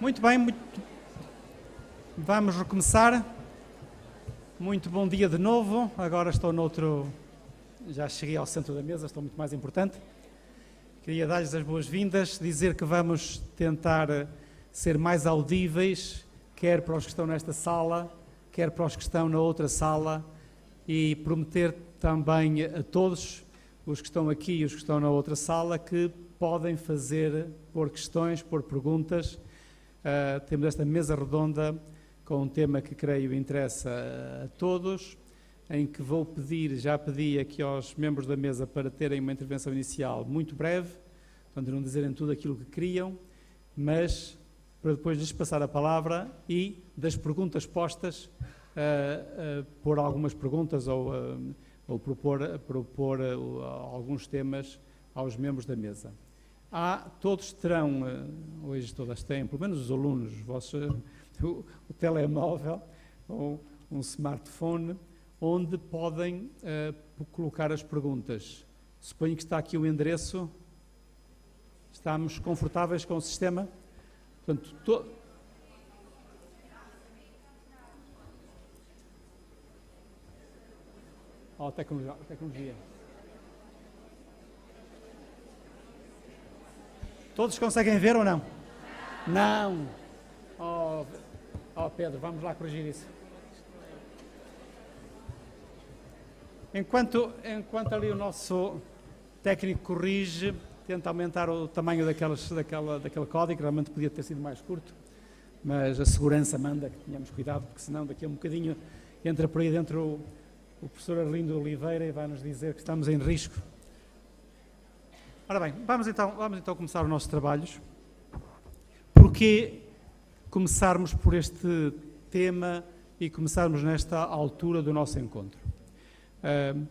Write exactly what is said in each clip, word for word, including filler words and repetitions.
Muito bem, muito... vamos recomeçar. Muito bom dia de novo. Agora estou noutro... Já cheguei ao centro da mesa, estou muito mais importante. Queria dar-lhes as boas-vindas, dizer que vamos tentar ser mais audíveis, quer para os que estão nesta sala, quer para os que estão na outra sala, e prometer também a todos, os que estão aqui e os que estão na outra sala, que podem fazer, pôr questões, pôr perguntas. Uh, temos esta mesa redonda com um tema que creio interessa a todos, em que vou pedir, já pedi aqui aos membros da mesa para terem uma intervenção inicial muito breve, portanto não dizerem tudo aquilo que queriam, mas para depois lhes passar a palavra e das perguntas postas, uh, uh, pôr algumas perguntas ou, uh, ou propor, propor uh, alguns temas aos membros da mesa. Há, todos terão, uh, hoje todas têm, pelo menos os alunos, vossos, uh, o, o telemóvel ou um smartphone, onde podem uh, colocar as perguntas. Suponho que está aqui o endereço. Estamos confortáveis com o sistema? Portanto, to... oh, tecnologia, tecnologia. Todos conseguem ver ou não? Não. Oh, oh Pedro, vamos lá corrigir isso. Enquanto, enquanto ali o nosso técnico corrige, tenta aumentar o tamanho daquelas, daquela, daquele código, realmente podia ter sido mais curto, mas a segurança manda que tenhamos cuidado, porque senão daqui a um bocadinho entra por aí dentro o, o professor Arlindo Oliveira e vai-nos dizer que estamos em risco. Ora bem, vamos então, vamos então começar os nossos trabalhos. Porquê começarmos por este tema e começarmos nesta altura do nosso encontro? Uh,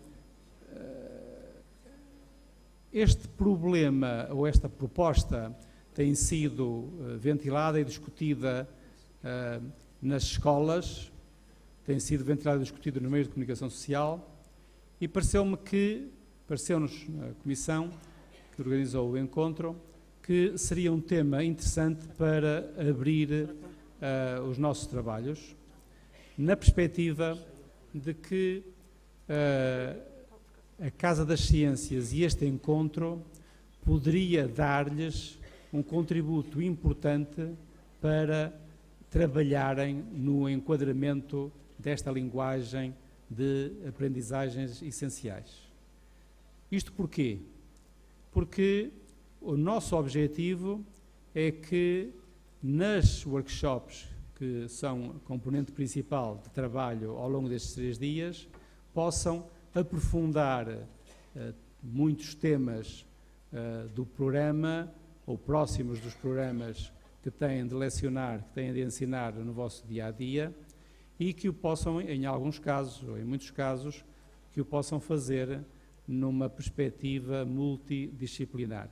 este problema, ou esta proposta, tem sido uh, ventilada e discutida uh, nas escolas, tem sido ventilada e discutida nos meios de comunicação social, e pareceu-me que, pareceu-nos na comissão que organizou o encontro, que seria um tema interessante para abrir uh, os nossos trabalhos, na perspectiva de que Uh, a Casa das Ciências e este encontro poderia dar-lhes um contributo importante para trabalharem no enquadramento desta linguagem de aprendizagens essenciais. Isto porquê? Porque o nosso objetivo é que nas workshops, que são a componente principal de trabalho ao longo destes três dias, possam aprofundar uh, muitos temas uh, do programa ou próximos dos programas que têm de lecionar, que têm de ensinar no vosso dia-a-dia e que o possam, em alguns casos, ou em muitos casos, que o possam fazer numa perspectiva multidisciplinar.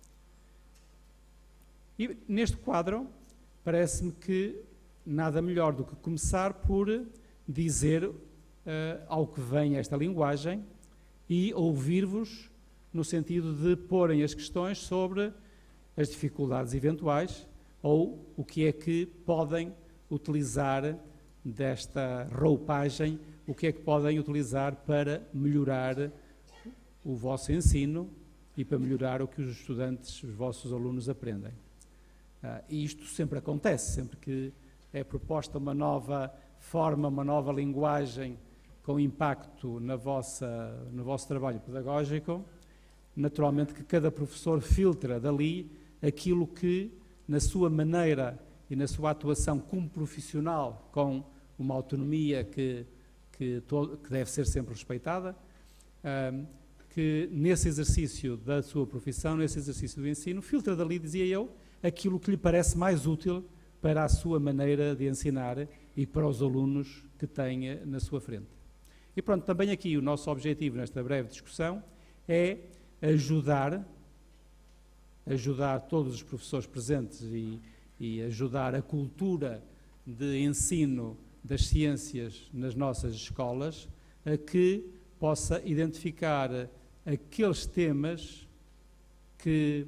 E neste quadro, parece-me que nada melhor do que começar por dizer Uh, ao que vem esta linguagem e ouvir-vos no sentido de porem as questões sobre as dificuldades eventuais ou o que é que podem utilizar desta roupagem, o que é que podem utilizar para melhorar o vosso ensino e para melhorar o que os estudantes, os vossos alunos aprendem. Uh, e isto sempre acontece, sempre que é proposta uma nova forma, uma nova linguagem com impacto na vossa, no vosso trabalho pedagógico, naturalmente que cada professor filtra dali aquilo que, na sua maneira e na sua atuação como profissional, com uma autonomia que, que, todo, que deve ser sempre respeitada, um, que nesse exercício da sua profissão, nesse exercício do ensino, filtra dali, dizia eu, aquilo que lhe parece mais útil para a sua maneira de ensinar e para os alunos que tenha na sua frente. E pronto, também aqui o nosso objetivo nesta breve discussão é ajudar, ajudar todos os professores presentes e, e ajudar a cultura de ensino das ciências nas nossas escolas a que possa identificar aqueles temas que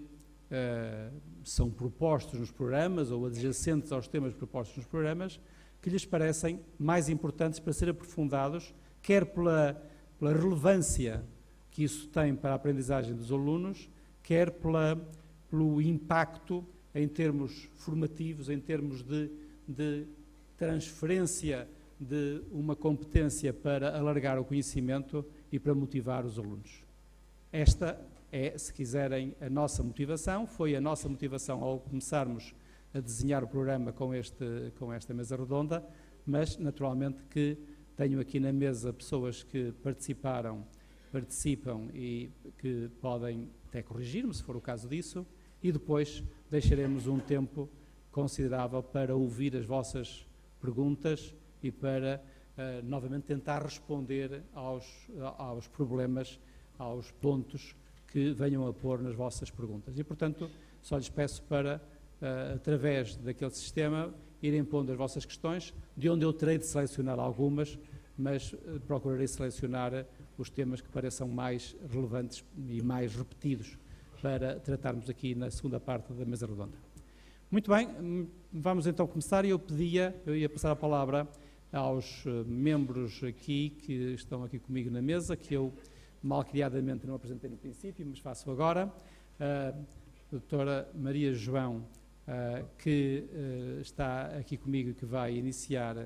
uh, são propostos nos programas ou adjacentes aos temas propostos nos programas, que lhes parecem mais importantes para ser aprofundados, quer pela, pela relevância que isso tem para a aprendizagem dos alunos, quer pela, pelo impacto em termos formativos, em termos de, de transferência de uma competência para alargar o conhecimento e para motivar os alunos. Esta é, se quiserem, a nossa motivação, foi a nossa motivação ao começarmos a desenhar o programa com, este, com esta mesa redonda, mas naturalmente que tenho aqui na mesa pessoas que participaram, participam e que podem até corrigir-me, se for o caso disso, e depois deixaremos um tempo considerável para ouvir as vossas perguntas e para, uh, novamente, tentar responder aos, aos problemas, aos pontos que venham a pôr nas vossas perguntas. E, portanto, só lhes peço para, uh, através daquele sistema, irem pondo as vossas questões, de onde eu terei de selecionar algumas, mas uh, procurarei selecionar os temas que pareçam mais relevantes e mais repetidos para tratarmos aqui na segunda parte da mesa redonda. Muito bem, vamos então começar e eu pedia, eu ia passar a palavra aos uh, membros aqui que estão aqui comigo na mesa, que eu malcriadamente não apresentei no princípio, mas faço agora. Uh, a doutora Maria João, uh, que uh, está aqui comigo e que vai iniciar uh,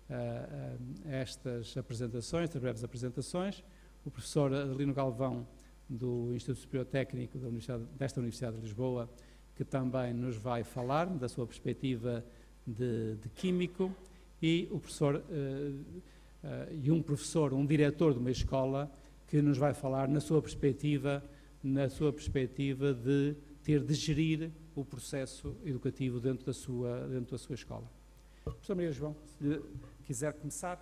uh, estas apresentações, estas breves apresentações. O professor Adelino Galvão, do Instituto Superior Técnico da Universidade, desta Universidade de Lisboa, que também nos vai falar da sua perspectiva de, de químico, e o professor uh, uh, e um professor, um diretor de uma escola, que nos vai falar na sua perspectiva, na sua perspectiva de ter de gerir o processo educativo dentro da sua, dentro da sua escola. Professor Maria João, se quiser começar.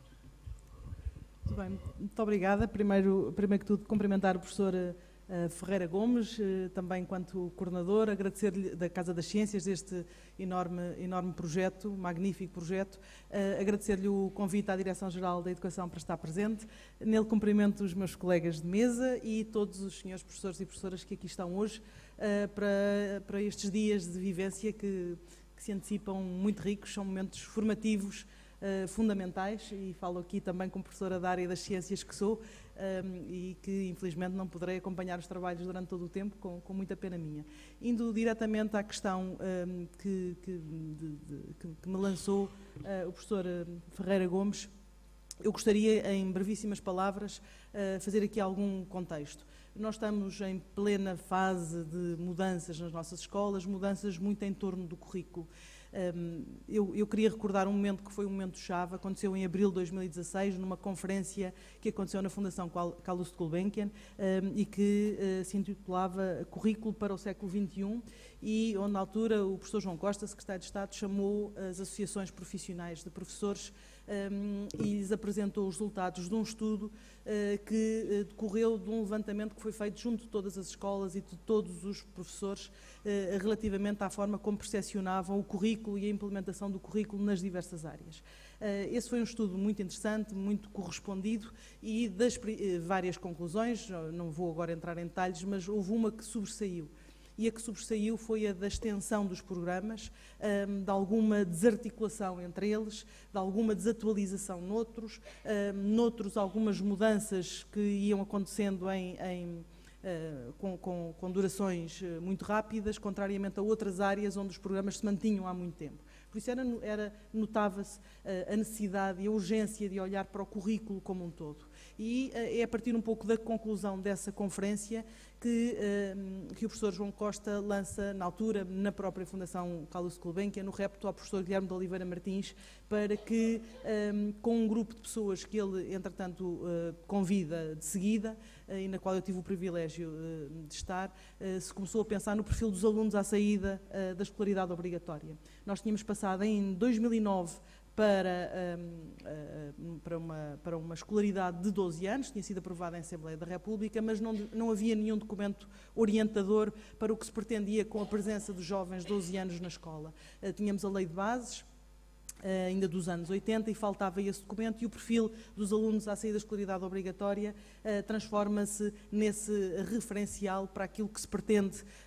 Muito bem, muito obrigada. Primeiro, primeiro que tudo, cumprimentar o professor uh, Ferreira Gomes, uh, também enquanto coordenador, agradecer-lhe da Casa das Ciências este enorme, enorme projeto, magnífico projeto, uh, agradecer-lhe o convite à Direção-Geral da Educação para estar presente. Nele cumprimento os meus colegas de mesa e todos os senhores professores e professoras que aqui estão hoje uh, para, para estes dias de vivência que, que se antecipam muito ricos, são momentos formativos, Uh, fundamentais, e falo aqui também como professora da área das ciências que sou, um, e que infelizmente não poderei acompanhar os trabalhos durante todo o tempo, com, com muita pena minha. Indo diretamente à questão um, que, que, de, de, que, que me lançou uh, o professor Ferreira Gomes, eu gostaria, em brevíssimas palavras, uh, fazer aqui algum contexto. Nós estamos em plena fase de mudanças nas nossas escolas, mudanças muito em torno do currículo. Um, eu, eu queria recordar um momento que foi um momento-chave, aconteceu em abril de dois mil e dezasseis, numa conferência que aconteceu na Fundação Carlos Gulbenkian, um, e que uh, se intitulava Currículo para o século vinte e um, e onde na altura o professor João Costa, secretário de Estado, chamou as associações profissionais de professores um, e lhes apresentou os resultados de um estudo uh, que uh, decorreu de um levantamento que foi feito junto de todas as escolas e de todos os professores uh, relativamente à forma como percepcionavam o currículo e a implementação do currículo nas diversas áreas. Uh, esse foi um estudo muito interessante, muito correspondido, e das uh, várias conclusões, não vou agora entrar em detalhes, mas houve uma que sobressaiu. E a que sobressaiu foi a da extensão dos programas, um, de alguma desarticulação entre eles, de alguma desatualização noutros, um, noutros algumas mudanças que iam acontecendo em, em, uh, com, com, com durações muito rápidas, contrariamente a outras áreas onde os programas se mantinham há muito tempo. Por isso era, era, notava-se uh, a necessidade e a urgência de olhar para o currículo como um todo. E uh, é a partir um pouco da conclusão dessa conferência que, uh, que o professor João Costa lança, na altura, na própria Fundação Carlos Gulbenkian, no repto ao professor Guilherme de Oliveira Martins, para que, um, com um grupo de pessoas que ele, entretanto, uh, convida de seguida, uh, e na qual eu tive o privilégio uh, de estar, uh, se começou a pensar no perfil dos alunos à saída uh, da escolaridade obrigatória. Nós tínhamos passado em dois mil e nove para, um, uh, para, uma, para uma escolaridade de doze anos, tinha sido aprovada em Assembleia da República, mas não, não havia nenhum documento orientador para o que se pretendia com a presença dos jovens de doze anos na escola. Uh, tínhamos a Lei de Bases, Uh, ainda dos anos oitenta, e faltava esse documento, e o perfil dos alunos à saída da escolaridade obrigatória uh, transforma-se nesse referencial para aquilo que se pretende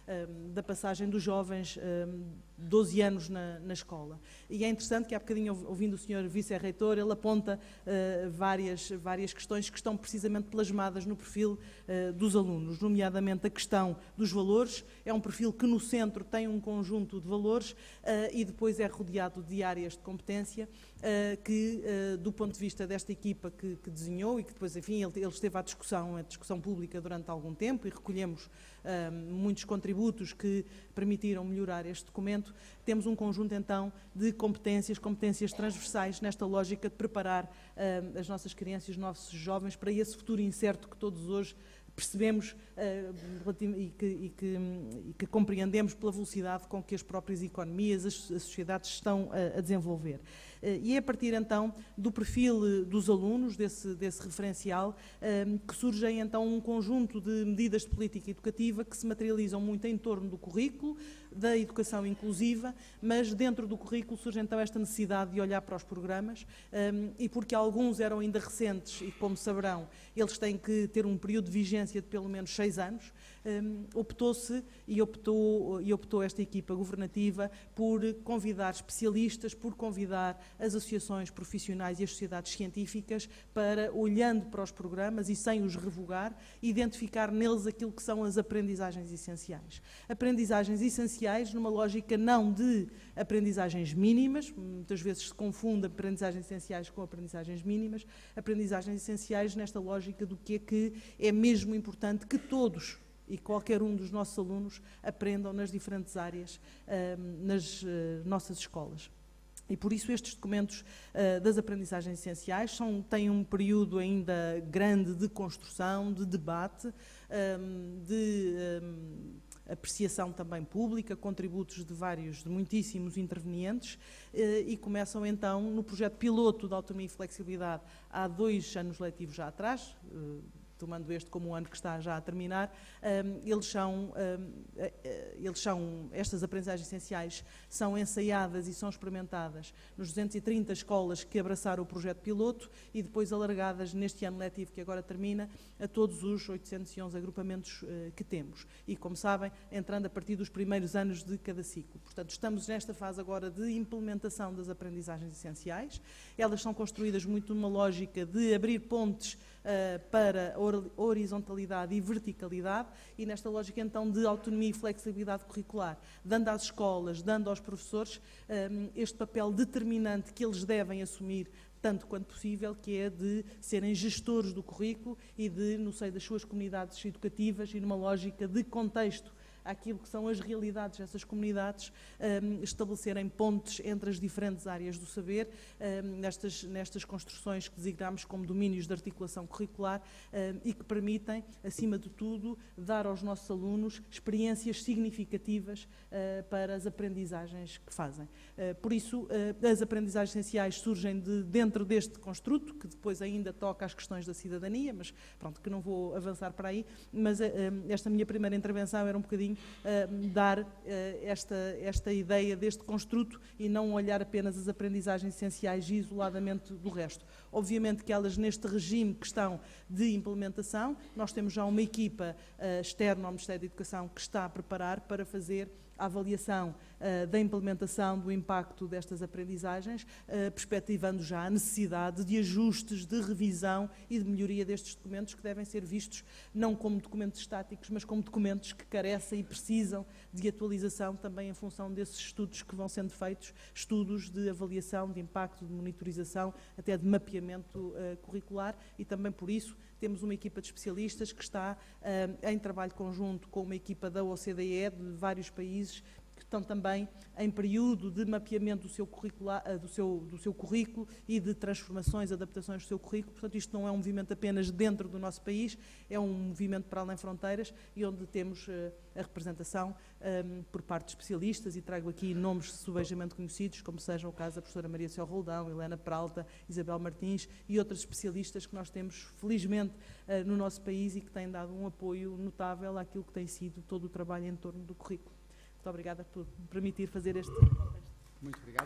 um, da passagem dos jovens, um, doze anos na, na escola. E é interessante que há bocadinho, ouvindo o senhor Vice-Reitor, ele aponta uh, várias, várias questões que estão precisamente plasmadas no perfil uh, dos alunos, nomeadamente a questão dos valores. É um perfil que no centro tem um conjunto de valores uh, e depois é rodeado de áreas de competência uh, que, uh, do ponto de vista desta equipa que, que desenhou e que depois, enfim, ele, ele esteve à discussão, à discussão pública durante algum tempo e recolhemos uh, muitos contributos que permitiram melhorar este documento. Temos um conjunto, então, de competências, competências transversais nesta lógica de preparar uh, as nossas crianças e os nossos jovens para esse futuro incerto que todos hoje percebemos uh, e, que, e, que, e que compreendemos pela velocidade com que as próprias economias, as, as sociedades estão a, a desenvolver. Uh, e é a partir então do perfil uh, dos alunos, desse, desse referencial, uh, que surgem então um conjunto de medidas de política educativa que se materializam muito em torno do currículo, da educação inclusiva, mas dentro do currículo surge então esta necessidade de olhar para os programas um, e porque alguns eram ainda recentes e, como saberão, eles têm que ter um período de vigência de pelo menos seis anos, um, optou-se e optou, e optou esta equipa governativa por convidar especialistas, por convidar as associações profissionais e as sociedades científicas para, olhando para os programas e sem os revogar, identificar neles aquilo que são as aprendizagens essenciais. Aprendizagens essenciais numa lógica não de aprendizagens mínimas, muitas vezes se confunde aprendizagens essenciais com aprendizagens mínimas, aprendizagens essenciais nesta lógica do que é que é mesmo importante que todos e qualquer um dos nossos alunos aprendam nas diferentes áreas, nas nossas escolas. E por isso estes documentos uh, das aprendizagens essenciais são, têm um período ainda grande de construção, de debate, um, de um, apreciação também pública, contributos de vários, de muitíssimos intervenientes, uh, e começam então no projeto piloto da autonomia e flexibilidade há dois anos letivos já atrás, uh, tomando este como um ano que está já a terminar, um, eles são, um, eles são, estas aprendizagens essenciais são ensaiadas e são experimentadas nos duzentas e trinta escolas que abraçaram o projeto piloto e depois alargadas neste ano letivo que agora termina a todos os oitocentos e onze agrupamentos uh, que temos. E, como sabem, entrando a partir dos primeiros anos de cada ciclo. Portanto, estamos nesta fase agora de implementação das aprendizagens essenciais. Elas são construídas muito numa lógica de abrir pontes Uh, para horizontalidade e verticalidade e nesta lógica então de autonomia e flexibilidade curricular, dando às escolas, dando aos professores um, este papel determinante que eles devem assumir tanto quanto possível, que é de serem gestores do currículo e de, no seio das suas comunidades educativas e numa lógica de contexto àquilo que são as realidades dessas comunidades, um, estabelecerem pontes entre as diferentes áreas do saber, um, nestas, nestas construções que designamos como domínios de articulação curricular um, e que permitem, acima de tudo, dar aos nossos alunos experiências significativas uh, para as aprendizagens que fazem. Uh, por isso, uh, as aprendizagens essenciais surgem de, dentro deste construto, que depois ainda toca às questões da cidadania, mas pronto, que não vou avançar para aí, mas uh, esta minha primeira intervenção era um bocadinho Uh, dar uh, esta, esta ideia deste construto e não olhar apenas as aprendizagens essenciais isoladamente do resto. Obviamente que elas neste regime que estão de implementação, nós temos já uma equipa uh, externa ao Ministério da Educação que está a preparar para fazer a avaliação uh, da implementação do impacto destas aprendizagens, uh, perspectivando já a necessidade de ajustes, de revisão e de melhoria destes documentos que devem ser vistos não como documentos estáticos, mas como documentos que carecem e precisam de atualização também em função desses estudos que vão sendo feitos, estudos de avaliação, de impacto, de monitorização, até de mapeamento uh, curricular e também por isso temos uma equipa de especialistas que está uh, em trabalho conjunto com uma equipa da O C D E de vários países que estão também em período de mapeamento do seu, curricular, do, seu, do seu currículo e de transformações, adaptações do seu currículo. Portanto, isto não é um movimento apenas dentro do nosso país, é um movimento para além fronteiras e onde temos uh, a representação um, por parte de especialistas e trago aqui nomes subejamente conhecidos, como seja o caso da professora Maria Céu Roldão, Helena Peralta, Isabel Martins e outros especialistas que nós temos, felizmente, uh, no nosso país e que têm dado um apoio notável àquilo que tem sido todo o trabalho em torno do currículo. Muito obrigada por me permitir fazer este contexto. Muito obrigado.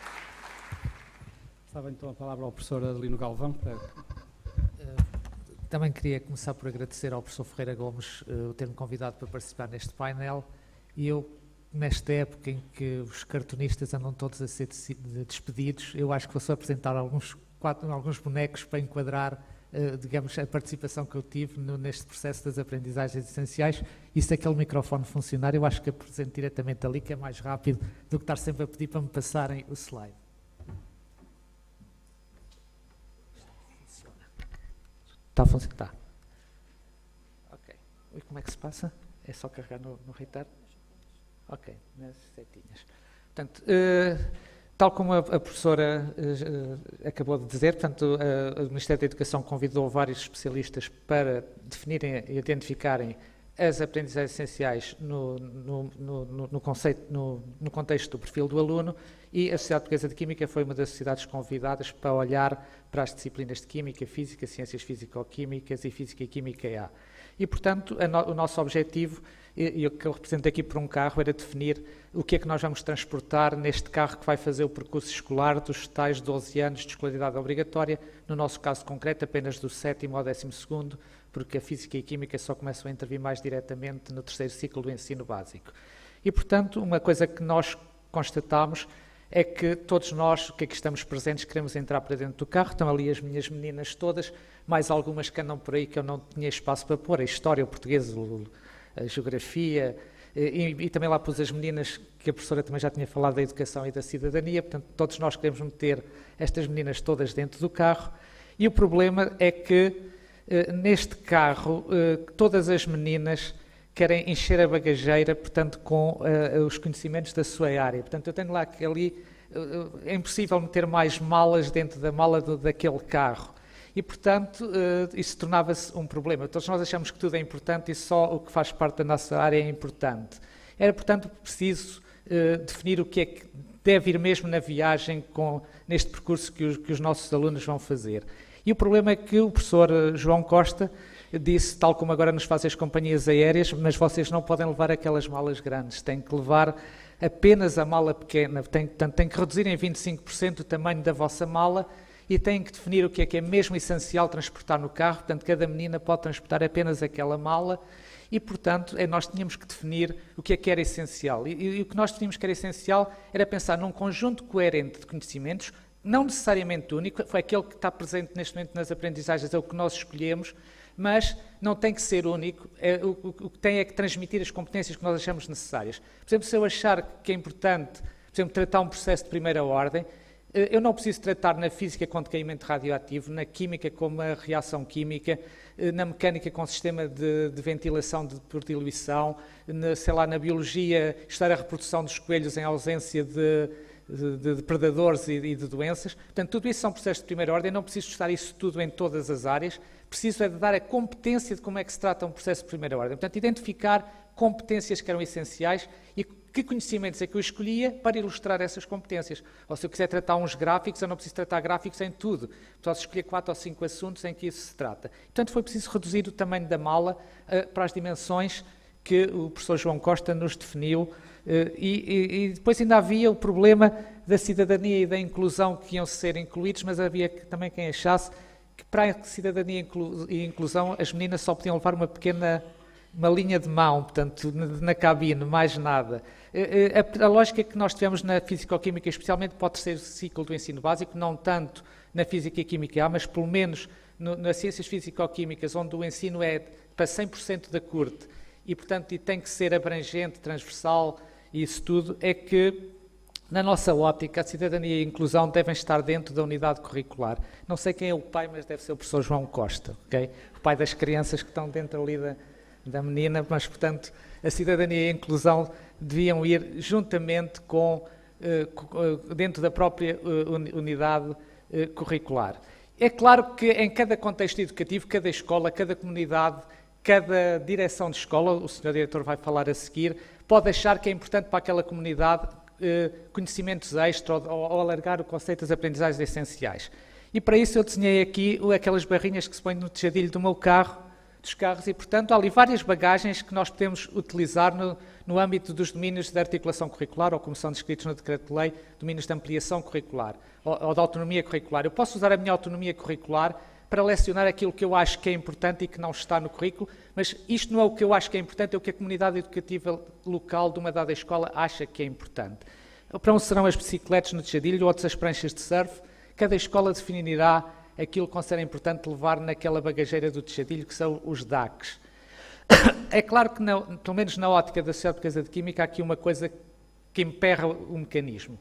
Estava então a palavra ao professor Adelino Galvão. Para... também queria começar por agradecer ao professor Ferreira Gomes uh, o ter-me convidado para participar neste painel, e eu, nesta época em que os cartunistas andam todos a ser despedidos, eu acho que vou só apresentar alguns, quatro, alguns bonecos para enquadrar, uh, digamos, a participação que eu tive no, neste processo das aprendizagens essenciais. E se aquele microfone funcionar, eu acho que apresento diretamente ali, que é mais rápido do que estar sempre a pedir para me passarem o slide. Está a funcionar? Está. Ok. E como é que se passa? É só carregar no, no retar? Ok, nas setinhas. Portanto, uh, tal como a, a professora uh, acabou de dizer, portanto, uh, o Ministério da Educação convidou vários especialistas para definirem e identificarem as aprendizagens essenciais no, no, no, no, conceito, no, no contexto do perfil do aluno, e a Sociedade Portuguesa de Química foi uma das sociedades convidadas para olhar para as disciplinas de Química, Física, Ciências Físico-Químicas e Física e Química A. E, portanto, a no, o nosso objetivo, e o que eu represento aqui por um carro, era definir o que é que nós vamos transportar neste carro que vai fazer o percurso escolar dos tais doze anos de escolaridade obrigatória, no nosso caso concreto apenas do sétimo ao décimo segundo, porque a Física e a Química só começam a intervir mais diretamente no terceiro ciclo do ensino básico. E, portanto, uma coisa que nós constatamos é que todos nós que aqui estamos presentes queremos entrar para dentro do carro. Estão ali as minhas meninas todas, mais algumas que andam por aí que eu não tinha espaço para pôr, a História, o Português, a Geografia, e, e também lá pus as meninas, que a professora também já tinha falado da Educação e da Cidadania. Portanto, todos nós queremos meter estas meninas todas dentro do carro, e o problema é que neste carro, todas as meninas querem encher a bagageira, portanto, com uh, os conhecimentos da sua área. Portanto, eu tenho lá que ali, uh, é impossível meter mais malas dentro da mala do, daquele carro. E, portanto, uh, isso tornava-se um problema. Todos nós achamos que tudo é importante e só o que faz parte da nossa área é importante. Era, portanto, preciso uh, definir o que é que deve ir mesmo na viagem, com, neste percurso que os, que os nossos alunos vão fazer. E o problema é que o professor João Costa disse, tal como agora nos fazem as companhias aéreas, mas vocês não podem levar aquelas malas grandes, têm que levar apenas a mala pequena, têm, portanto, têm que reduzir em vinte e cinco por cento o tamanho da vossa mala e têm que definir o que é que é mesmo essencial transportar no carro. Portanto, cada menina pode transportar apenas aquela mala e, portanto, é, nós tínhamos que definir o que é que era essencial. E, e, e o que nós definimos que era essencial era pensar num conjunto coerente de conhecimentos, não necessariamente único, foi aquele que está presente neste momento nas aprendizagens, é o que nós escolhemos, mas não tem que ser único, é, o, o que tem é que transmitir as competências que nós achamos necessárias. Por exemplo, se eu achar que é importante, por exemplo, tratar um processo de primeira ordem, eu não preciso tratar na física com decaimento radioativo, na química com uma reação química, na mecânica com sistema de, de ventilação de, por diluição, na, sei lá, na biologia, estudar a reprodução dos coelhos em ausência de, de, de predadores e, e de doenças. Portanto, tudo isso são processos de primeira ordem, não preciso estudar isso tudo em todas as áreas, preciso é de dar a competência de como é que se trata um processo de primeira ordem. Portanto, identificar competências que eram essenciais e que conhecimentos é que eu escolhia para ilustrar essas competências. Ou se eu quiser tratar uns gráficos, eu não preciso tratar gráficos em tudo. Posso escolher quatro ou cinco assuntos em que isso se trata. Portanto, foi preciso reduzir o tamanho da mala uh, para as dimensões que o professor João Costa nos definiu. Uh, e, e, e depois ainda havia o problema da cidadania e da inclusão que iam ser incluídos, mas havia também quem achasse que para a cidadania e inclusão as meninas só podiam levar uma pequena uma linha de mão, portanto, na cabine, mais nada. A, a, a lógica que nós tivemos na Físico-Química, especialmente para o terceiro ciclo do ensino básico, não tanto na Física e Química A, mas pelo menos no, nas Ciências Físico-Químicas, onde o ensino é para cem por cento da curte e, portanto, e tem que ser abrangente, transversal e isso tudo, é que na nossa óptica, a cidadania e a inclusão devem estar dentro da unidade curricular. Não sei quem é o pai, mas deve ser o professor João Costa, ok? O pai das crianças que estão dentro ali da, da menina, mas, portanto, a cidadania e a inclusão deviam ir juntamente com, uh, dentro da própria uh, unidade uh, curricular. É claro que em cada contexto educativo, cada escola, cada comunidade, cada direção de escola, o senhor diretor vai falar a seguir, pode achar que é importante para aquela comunidade conhecimentos extra ou, ou alargar o conceito das aprendizagens essenciais. E para isso eu desenhei aqui aquelas barrinhas que se põem no tejadilho do meu carro, dos carros, e portanto há ali várias bagagens que nós podemos utilizar no, no âmbito dos domínios de articulação curricular, ou como são descritos no decreto-lei, domínios de ampliação curricular, ou, ou de autonomia curricular. Eu posso usar a minha autonomia curricular para lecionar aquilo que eu acho que é importante e que não está no currículo, mas isto não é o que eu acho que é importante, é o que a comunidade educativa local de uma dada escola acha que é importante. Para uns serão as bicicletas no Tejadilho, outros as pranchas de surf. Cada escola definirá aquilo que considera importante levar naquela bagageira do Tejadilho, que são os D A Cs. É claro que, não, pelo menos na ótica da Sociedade Portuguesa de Química, há aqui uma coisa que emperra o mecanismo.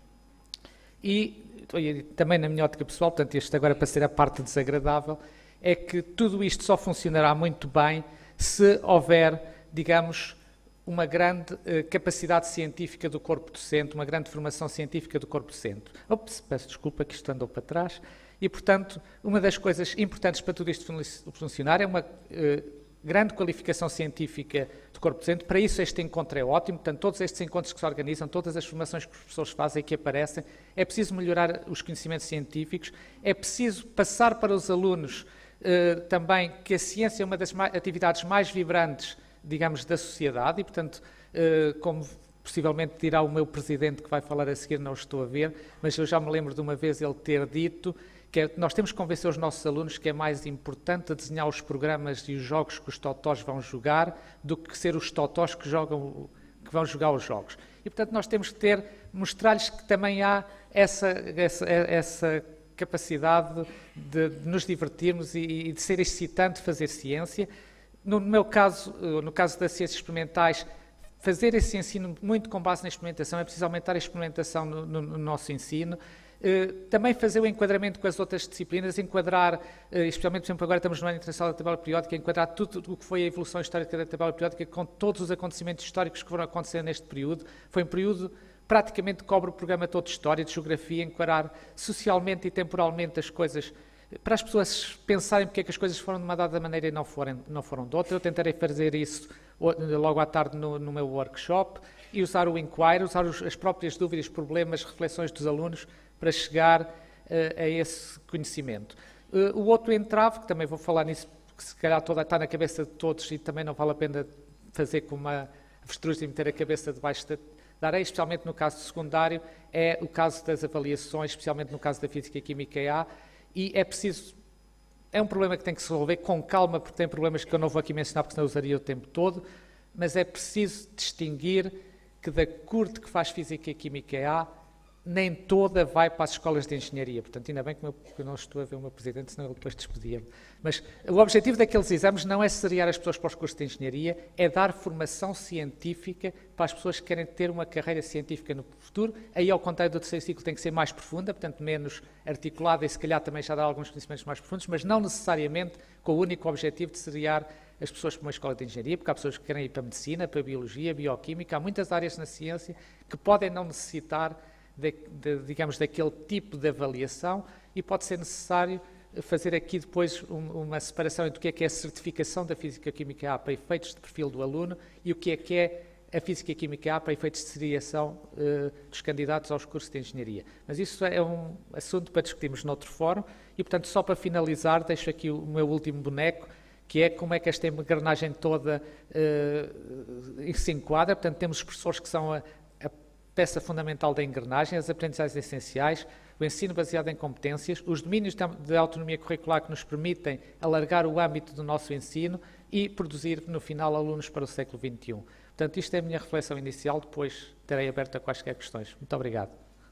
E, e também na minha ótica pessoal, portanto, isto agora para ser a parte desagradável, é que tudo isto só funcionará muito bem se houver, digamos, uma grande eh, capacidade científica do corpo docente, uma grande formação científica do corpo docente. Ops, peço desculpa que isto andou para trás. E, portanto, uma das coisas importantes para tudo isto funcionar é uma eh, grande qualificação científica do corpo docente. Para isso este encontro é ótimo. Portanto, todos estes encontros que se organizam, todas as formações que os professores fazem e que aparecem, é preciso melhorar os conhecimentos científicos, é preciso passar para os alunos eh, também que a ciência é uma das mais, atividades mais vibrantes, digamos, da sociedade e, portanto, eh, como possivelmente dirá o meu presidente que vai falar a seguir, não o estou a ver, mas eu já me lembro de uma vez ele ter dito que é, nós temos que convencer os nossos alunos que é mais importante desenhar os programas e os jogos que os totós vão jogar do que ser os totós que, jogam, que vão jogar os jogos. E, portanto, nós temos que ter, mostrar-lhes que também há essa, essa, essa capacidade de, de nos divertirmos e, e de ser excitante fazer ciência. No meu caso, no caso das ciências experimentais, fazer esse ensino muito com base na experimentação, é preciso aumentar a experimentação no, no, no nosso ensino. Uh, também fazer o enquadramento com as outras disciplinas, enquadrar, uh, especialmente, por exemplo, agora estamos no ano internacional da tabela periódica, enquadrar tudo o que foi a evolução histórica da tabela periódica com todos os acontecimentos históricos que foram acontecendo neste período. Foi um período praticamente que cobre o programa todo de história, de geografia, enquadrar socialmente e temporalmente as coisas, para as pessoas pensarem porque é que as coisas foram de uma dada maneira e não foram, não foram de outra. Eu tentarei fazer isso logo à tarde no, no meu workshop e usar o inquire, usar os, as próprias dúvidas, problemas, reflexões dos alunos para chegar uh, a esse conhecimento. Uh, o outro entrave, que também vou falar nisso, porque se calhar toda, está na cabeça de todos e também não vale a pena fazer com uma avestruz e meter a cabeça debaixo da, da areia, especialmente no caso do secundário, é o caso das avaliações, especialmente no caso da Física, Química e A, e é preciso, é um problema que tem que se resolver com calma, porque tem problemas que eu não vou aqui mencionar, porque senão usaria o tempo todo, mas é preciso distinguir que da curte que faz Física, Química e A, nem toda vai para as escolas de engenharia. Portanto, ainda bem que eu não estou a ver o meu presidente, senão ele depois despedia-me. Mas o objetivo daqueles exames não é seriar as pessoas para os cursos de engenharia, é dar formação científica para as pessoas que querem ter uma carreira científica no futuro. Aí, ao contrário do terceiro ciclo, tem que ser mais profunda, portanto, menos articulada e, se calhar, também já dar alguns conhecimentos mais profundos, mas não necessariamente com o único objetivo de seriar as pessoas para uma escola de engenharia, porque há pessoas que querem ir para a medicina, para a biologia, bioquímica. Há muitas áreas na ciência que podem não necessitar De, de, digamos, daquele tipo de avaliação e pode ser necessário fazer aqui depois um, uma separação entre o que é que é a certificação da Física Química A para efeitos de perfil do aluno e o que é que é a Física Química A para efeitos de seriação uh, dos candidatos aos cursos de Engenharia. Mas isso é um assunto para discutirmos noutro fórum e, portanto, só para finalizar, deixo aqui o meu último boneco, que é como é que esta engrenagem toda uh, se enquadra. Portanto, temos os professores que são a peça fundamental da engrenagem, as aprendizagens essenciais, o ensino baseado em competências, os domínios de autonomia curricular que nos permitem alargar o âmbito do nosso ensino e produzir, no final, alunos para o século vinte e um. Portanto, isto é a minha reflexão inicial, depois terei aberto a quaisquer questões. Muito obrigado.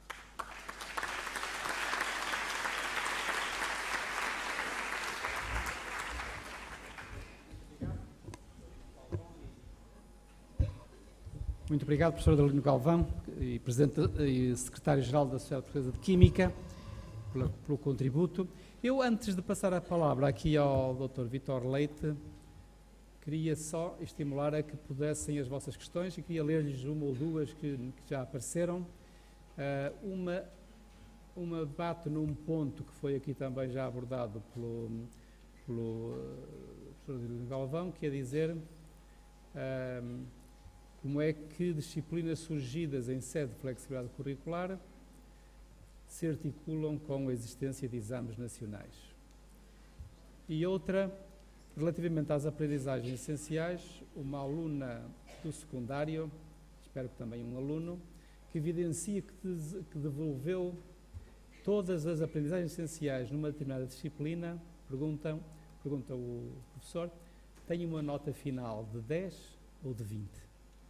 Muito obrigado, professor Adelino Galvão e, presidente, e secretário-geral da Sociedade Portuguesa de Química, pelo, pelo contributo. Eu, antes de passar a palavra aqui ao doutor Vítor Leite, queria só estimular a que pudessem as vossas questões e queria ler-lhes uma ou duas que, que já apareceram. Uh, uma, uma bate num ponto que foi aqui também já abordado pelo, pelo uh, professor Adelino Galvão, que é dizer... Uh, como é que disciplinas surgidas em sede de flexibilidade curricular se articulam com a existência de exames nacionais. E outra, relativamente às aprendizagens essenciais, uma aluna do secundário, espero que também um aluno, que evidencia que, que devolveu todas as aprendizagens essenciais numa determinada disciplina perguntam, pergunta o professor, tem uma nota final de dez ou de vinte?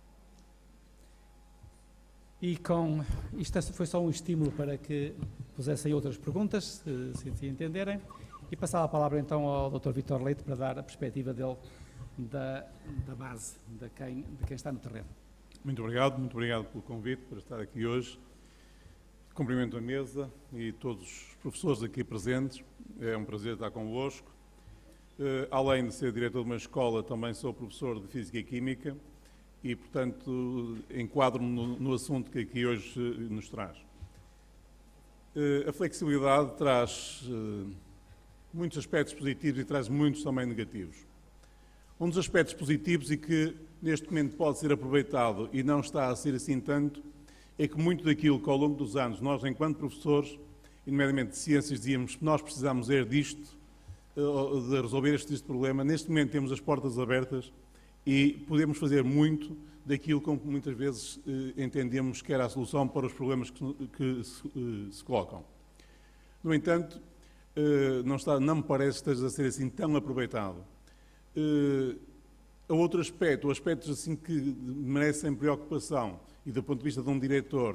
E com isto foi só um estímulo para que pusessem outras perguntas, se, se, se entenderem, e passar a palavra então ao doutor Vítor Leite para dar a perspectiva dele da, da base, de quem, de quem está no terreno. Muito obrigado, muito obrigado pelo convite para estar aqui hoje. Cumprimento a mesa e todos os professores aqui presentes. É um prazer estar convosco. Uh, além de ser diretor de uma escola, também sou professor de Física e Química e, portanto, enquadro-me no, no assunto que aqui hoje uh, nos traz. Uh, a flexibilidade traz uh, muitos aspectos positivos e traz muitos também negativos. Um dos aspectos positivos e que neste momento pode ser aproveitado e não está a ser assim tanto, é que muito daquilo que ao longo dos anos nós, enquanto professores, e nomeadamente de ciências, dizíamos que nós precisamos é disto, de resolver este, este problema, neste momento temos as portas abertas e podemos fazer muito daquilo com que muitas vezes eh, entendemos que era a solução para os problemas que, que se, eh, se colocam. No entanto, eh, não, está, não me parece que esteja a ser assim tão aproveitado. Eh, outro aspecto, aspectos assim que merecem preocupação, e do ponto de vista de um diretor,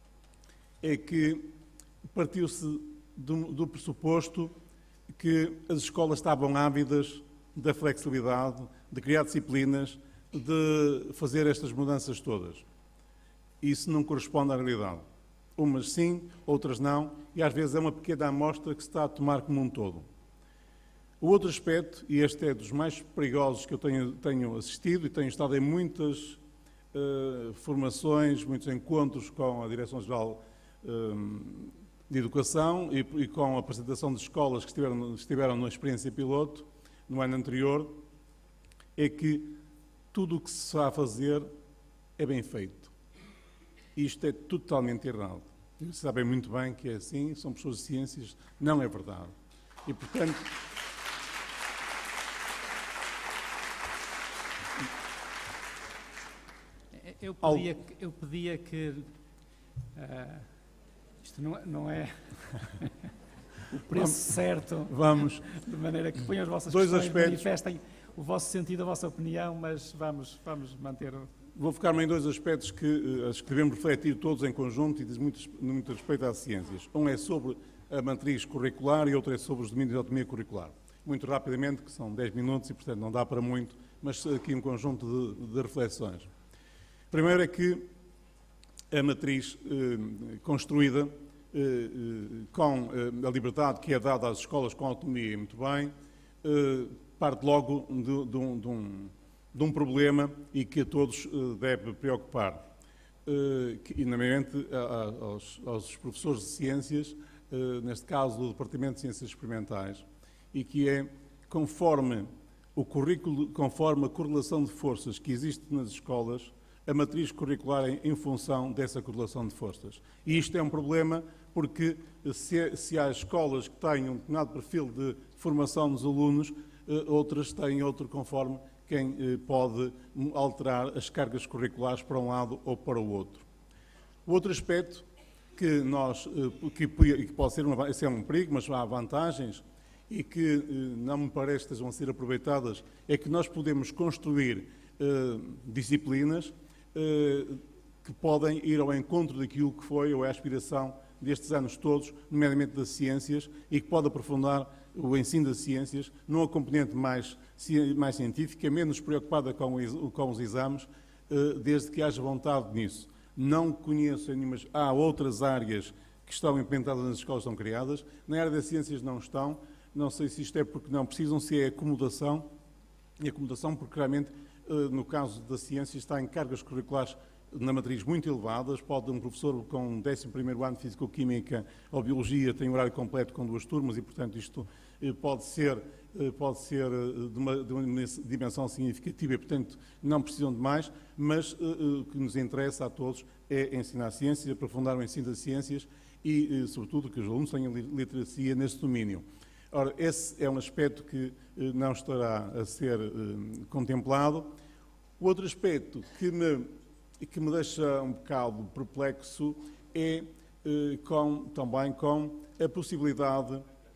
é que partiu-se do, do pressuposto que as escolas estavam ávidas da flexibilidade, de criar disciplinas, de fazer estas mudanças todas. Isso não corresponde à realidade. Umas sim, outras não, e às vezes é uma pequena amostra que se está a tomar como um todo. O outro aspecto, e este é dos mais perigosos que eu tenho, tenho assistido e tenho estado em muitas uh, formações, muitos encontros com a Direção-Geral uh, de Educação e, e com a apresentação de escolas que estiveram, estiveram na experiência piloto no ano anterior, é que tudo o que se está a fazer é bem feito. Isto é totalmente errado. Vocês sabem muito bem que é assim, são pessoas de ciências, não é verdade. E, portanto, eu pedia, eu pedia que... Uh, isto não, não é o preço vamos, certo, vamos, de maneira que ponham as vossas dois questões, aspectos, manifestem o vosso sentido, a vossa opinião, mas vamos, vamos manter... Vou focar-me em dois aspectos que acho que devemos refletir todos em conjunto e diz muito, muito respeito às ciências. Um é sobre a matriz curricular e outro é sobre os domínios de autonomia curricular. Muito rapidamente, que são dez minutos e, portanto, não dá para muito, mas aqui um conjunto de, de reflexões. Primeiro é que a matriz eh, construída eh, com eh, a liberdade que é dada às escolas com autonomia, muito bem, eh, parte logo de, de, um, de, um, de um problema e que a todos eh, deve preocupar. Eh, que, e, nomeadamente, a, a, aos, aos professores de ciências, eh, neste caso do Departamento de Ciências Experimentais, e que é conforme o currículo, conforme a correlação de forças que existe nas escolas, a matriz curricular em, em função dessa correlação de forças. E isto é um problema porque se, se há escolas que têm um determinado perfil de formação dos alunos, eh, outras têm outro conforme quem eh, pode alterar as cargas curriculares para um lado ou para o outro. O outro aspecto que, nós, eh, que, que pode ser uma, esse é um perigo, mas há vantagens e que eh, não me parece que estejam a ser aproveitadas, é que nós podemos construir eh, disciplinas que podem ir ao encontro daquilo que foi ou é a aspiração destes anos todos, nomeadamente das ciências, e que pode aprofundar o ensino das ciências numa componente mais, mais científica, menos preocupada com, com os exames, desde que haja vontade nisso. Não conheço nenhuma... Há outras áreas que estão implementadas nas escolas, estão criadas. Na área das ciências não estão. Não sei se isto é porque não precisam, se é acomodação. E acomodação porque realmente no caso da ciência, está em cargas curriculares na matriz muito elevadas. Pode um professor com décimo primeiro ano de Físico-Química ou Biologia tem um horário completo com duas turmas e, portanto, isto pode ser, pode ser de, uma, de uma dimensão significativa e, portanto, não precisam de mais, mas o que nos interessa a todos é ensinar ciências, aprofundar o ensino das ciências e, sobretudo, que os alunos tenham literacia nesse domínio. Ora, esse é um aspecto que eh, não estará a ser eh, contemplado. O outro aspecto que me, que me deixa um bocado perplexo é eh, com, também com a possibilidade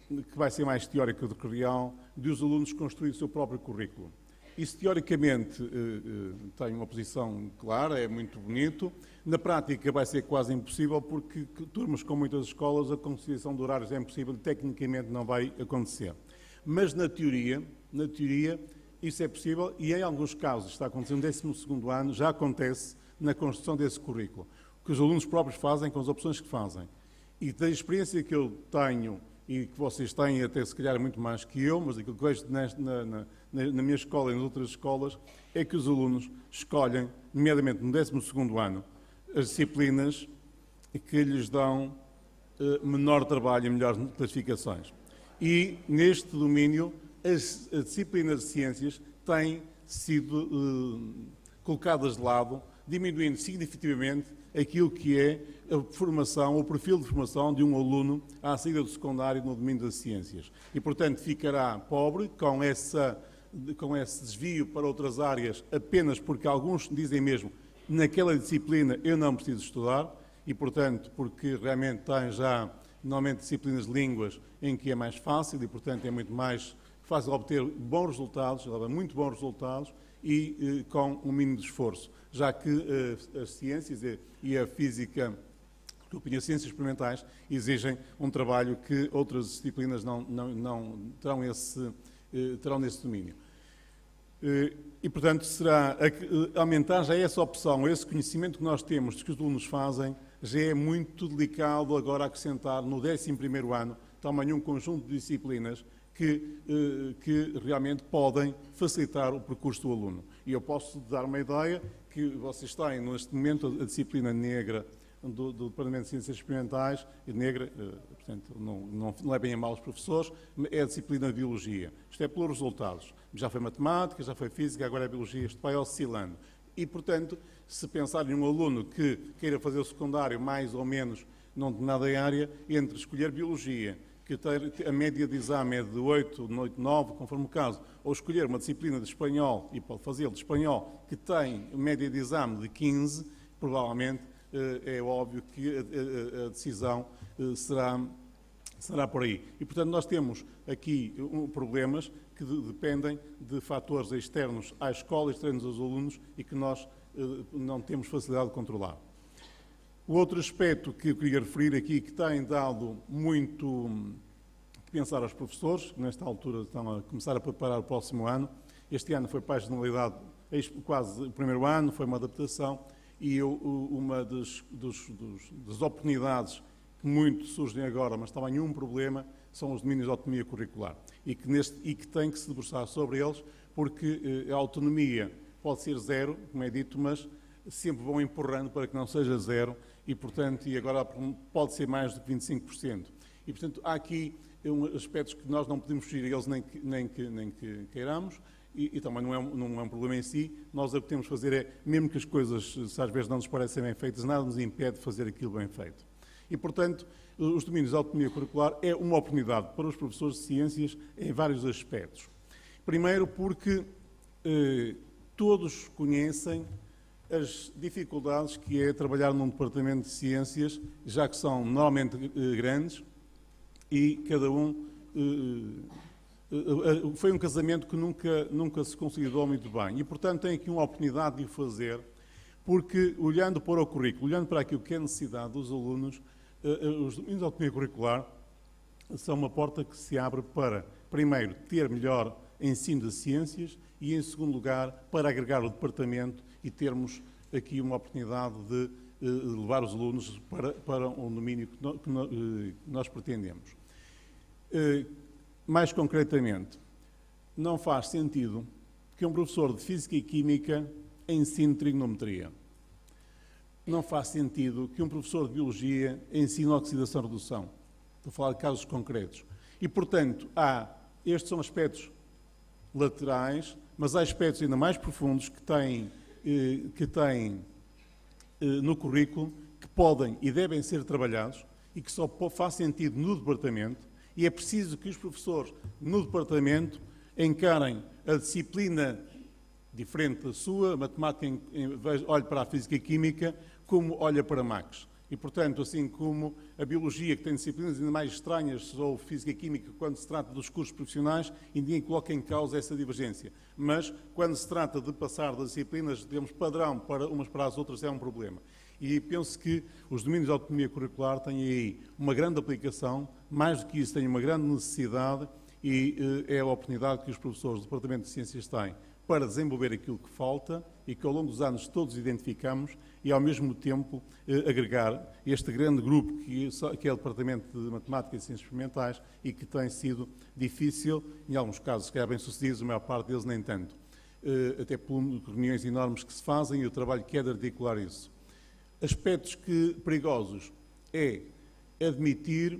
que vai ser mais teórica do que real, de os alunos construírem o seu próprio currículo. Isso, teoricamente, tem uma posição clara, é muito bonito. Na prática, vai ser quase impossível, porque turmas com muitas escolas, a conciliação de horários é impossível e, tecnicamente, não vai acontecer. Mas, na teoria, na teoria, isso é possível e, em alguns casos, está acontecendo no décimo segundo ano, já acontece na construção desse currículo, que os alunos próprios fazem com as opções que fazem. E da experiência que eu tenho, e que vocês têm até se calhar muito mais que eu, mas aquilo que vejo nesta, na, na, na minha escola e nas outras escolas, é que os alunos escolhem, nomeadamente no décimo segundo ano, as disciplinas que lhes dão uh, menor trabalho e melhores classificações. E neste domínio, as, as disciplinas de ciências têm sido uh, colocadas de lado, diminuindo significativamente aquilo que é a formação, o perfil de formação de um aluno à saída do secundário no domínio das ciências. E, portanto, ficará pobre com, essa, com esse desvio para outras áreas, apenas porque alguns dizem mesmo, naquela disciplina eu não preciso estudar, e, portanto, porque realmente tem já, normalmente, disciplinas de línguas em que é mais fácil e, portanto, é muito mais fácil obter bons resultados, muito bons resultados, e eh, com um mínimo de esforço, já que eh, as ciências e, e a física, as ciências experimentais, exigem um trabalho que outras disciplinas não, não, não terão, esse, eh, terão nesse domínio. Eh, e, portanto, será a, aumentar já essa opção, esse conhecimento que nós temos, que os alunos fazem, já é muito delicado agora acrescentar no décimo primeiro ano também um conjunto de disciplinas Que, que realmente podem facilitar o percurso do aluno. E eu posso dar uma ideia que vocês têm, neste momento, a disciplina negra do, do Departamento de Ciências Experimentais, e negra, portanto, não, não, não é bem a mal os professores, é a disciplina de Biologia. Isto é pelos resultados. Já foi Matemática, já foi Física, agora é Biologia, isto vai oscilando. E, portanto, se pensar em um aluno que queira fazer o secundário mais ou menos numa determinada área, entre escolher Biologia, que a média de exame é de oito, nove, conforme o caso, ou escolher uma disciplina de espanhol, e pode fazê-lo de espanhol, que tem média de exame de quinze, provavelmente é óbvio que a decisão será, será por aí. E, portanto, nós temos aqui problemas que dependem de fatores externos à escola, externos aos alunos, e que nós não temos facilidade de controlar. O outro aspecto que eu queria referir aqui, que tem dado muito que pensar aos professores, que nesta altura estão a começar a preparar o próximo ano. Este ano foi para a generalidade quase o primeiro ano, foi uma adaptação, e eu, uma das, dos, dos, das oportunidades que muito surgem agora, mas também um problema, são os domínios de autonomia curricular, e que, neste, e que tem que se debruçar sobre eles, porque eh, a autonomia pode ser zero, como é dito, mas sempre vão empurrando para que não seja zero, e, portanto, e agora pode ser mais do que vinte e cinco por cento. E, portanto, há aqui um, aspectos que nós não podemos fugir a eles nem que, nem que, nem que queiramos, e, e também não é, não é um problema em si. Nós o que temos de fazer é, mesmo que as coisas, se às vezes não nos parecem bem feitas, nada nos impede de fazer aquilo bem feito. E, portanto, os domínios de autonomia curricular é uma oportunidade para os professores de ciências em vários aspectos. Primeiro porque eh, todos conhecem as dificuldades que é trabalhar num departamento de ciências, já que são normalmente eh, grandes, e cada um... Eh, eh, foi um casamento que nunca, nunca se consolidou muito bem, e, portanto, tem aqui uma oportunidade de o fazer, porque, olhando para o currículo, olhando para aquilo que é a necessidade dos alunos, eh, os domínios de autonomia curricular são uma porta que se abre para, primeiro, ter melhor ensino de ciências, e, em segundo lugar, para agregar o departamento e termos aqui uma oportunidade de uh, levar os alunos para, para um domínio que, no, que, no, uh, que nós pretendemos. Uh, mais concretamente, não faz sentido que um professor de Física e Química ensine trigonometria. Não faz sentido que um professor de Biologia ensine oxidação e redução. Estou a falar de casos concretos. E, portanto, há, estes são aspectos laterais, mas há aspectos ainda mais profundos que têm, eh, que têm eh, no currículo, que podem e devem ser trabalhados e que só faz sentido no departamento, e é preciso que os professores no departamento encarem a disciplina diferente da sua, a matemática, em, em, olhe para a Física e Química, como olha para Max. E, portanto, assim como a biologia, que tem disciplinas ainda mais estranhas, ou física e química, quando se trata dos cursos profissionais, ninguém coloca em causa essa divergência. Mas, quando se trata de passar das disciplinas, temos padrão para umas para as outras, é um problema. E penso que os domínios de autonomia curricular têm aí uma grande aplicação, mais do que isso, têm uma grande necessidade e eh, é a oportunidade que os professores do Departamento de Ciências têm para desenvolver aquilo que falta e que ao longo dos anos todos identificamos e ao mesmo tempo eh, agregar este grande grupo que, que é o Departamento de Matemática e Ciências Experimentais e que tem sido difícil, em alguns casos que é bem sucedidos, a maior parte deles nem tanto, eh, até por reuniões enormes que se fazem e o trabalho que é de articular isso. Aspectos que, perigosos é admitir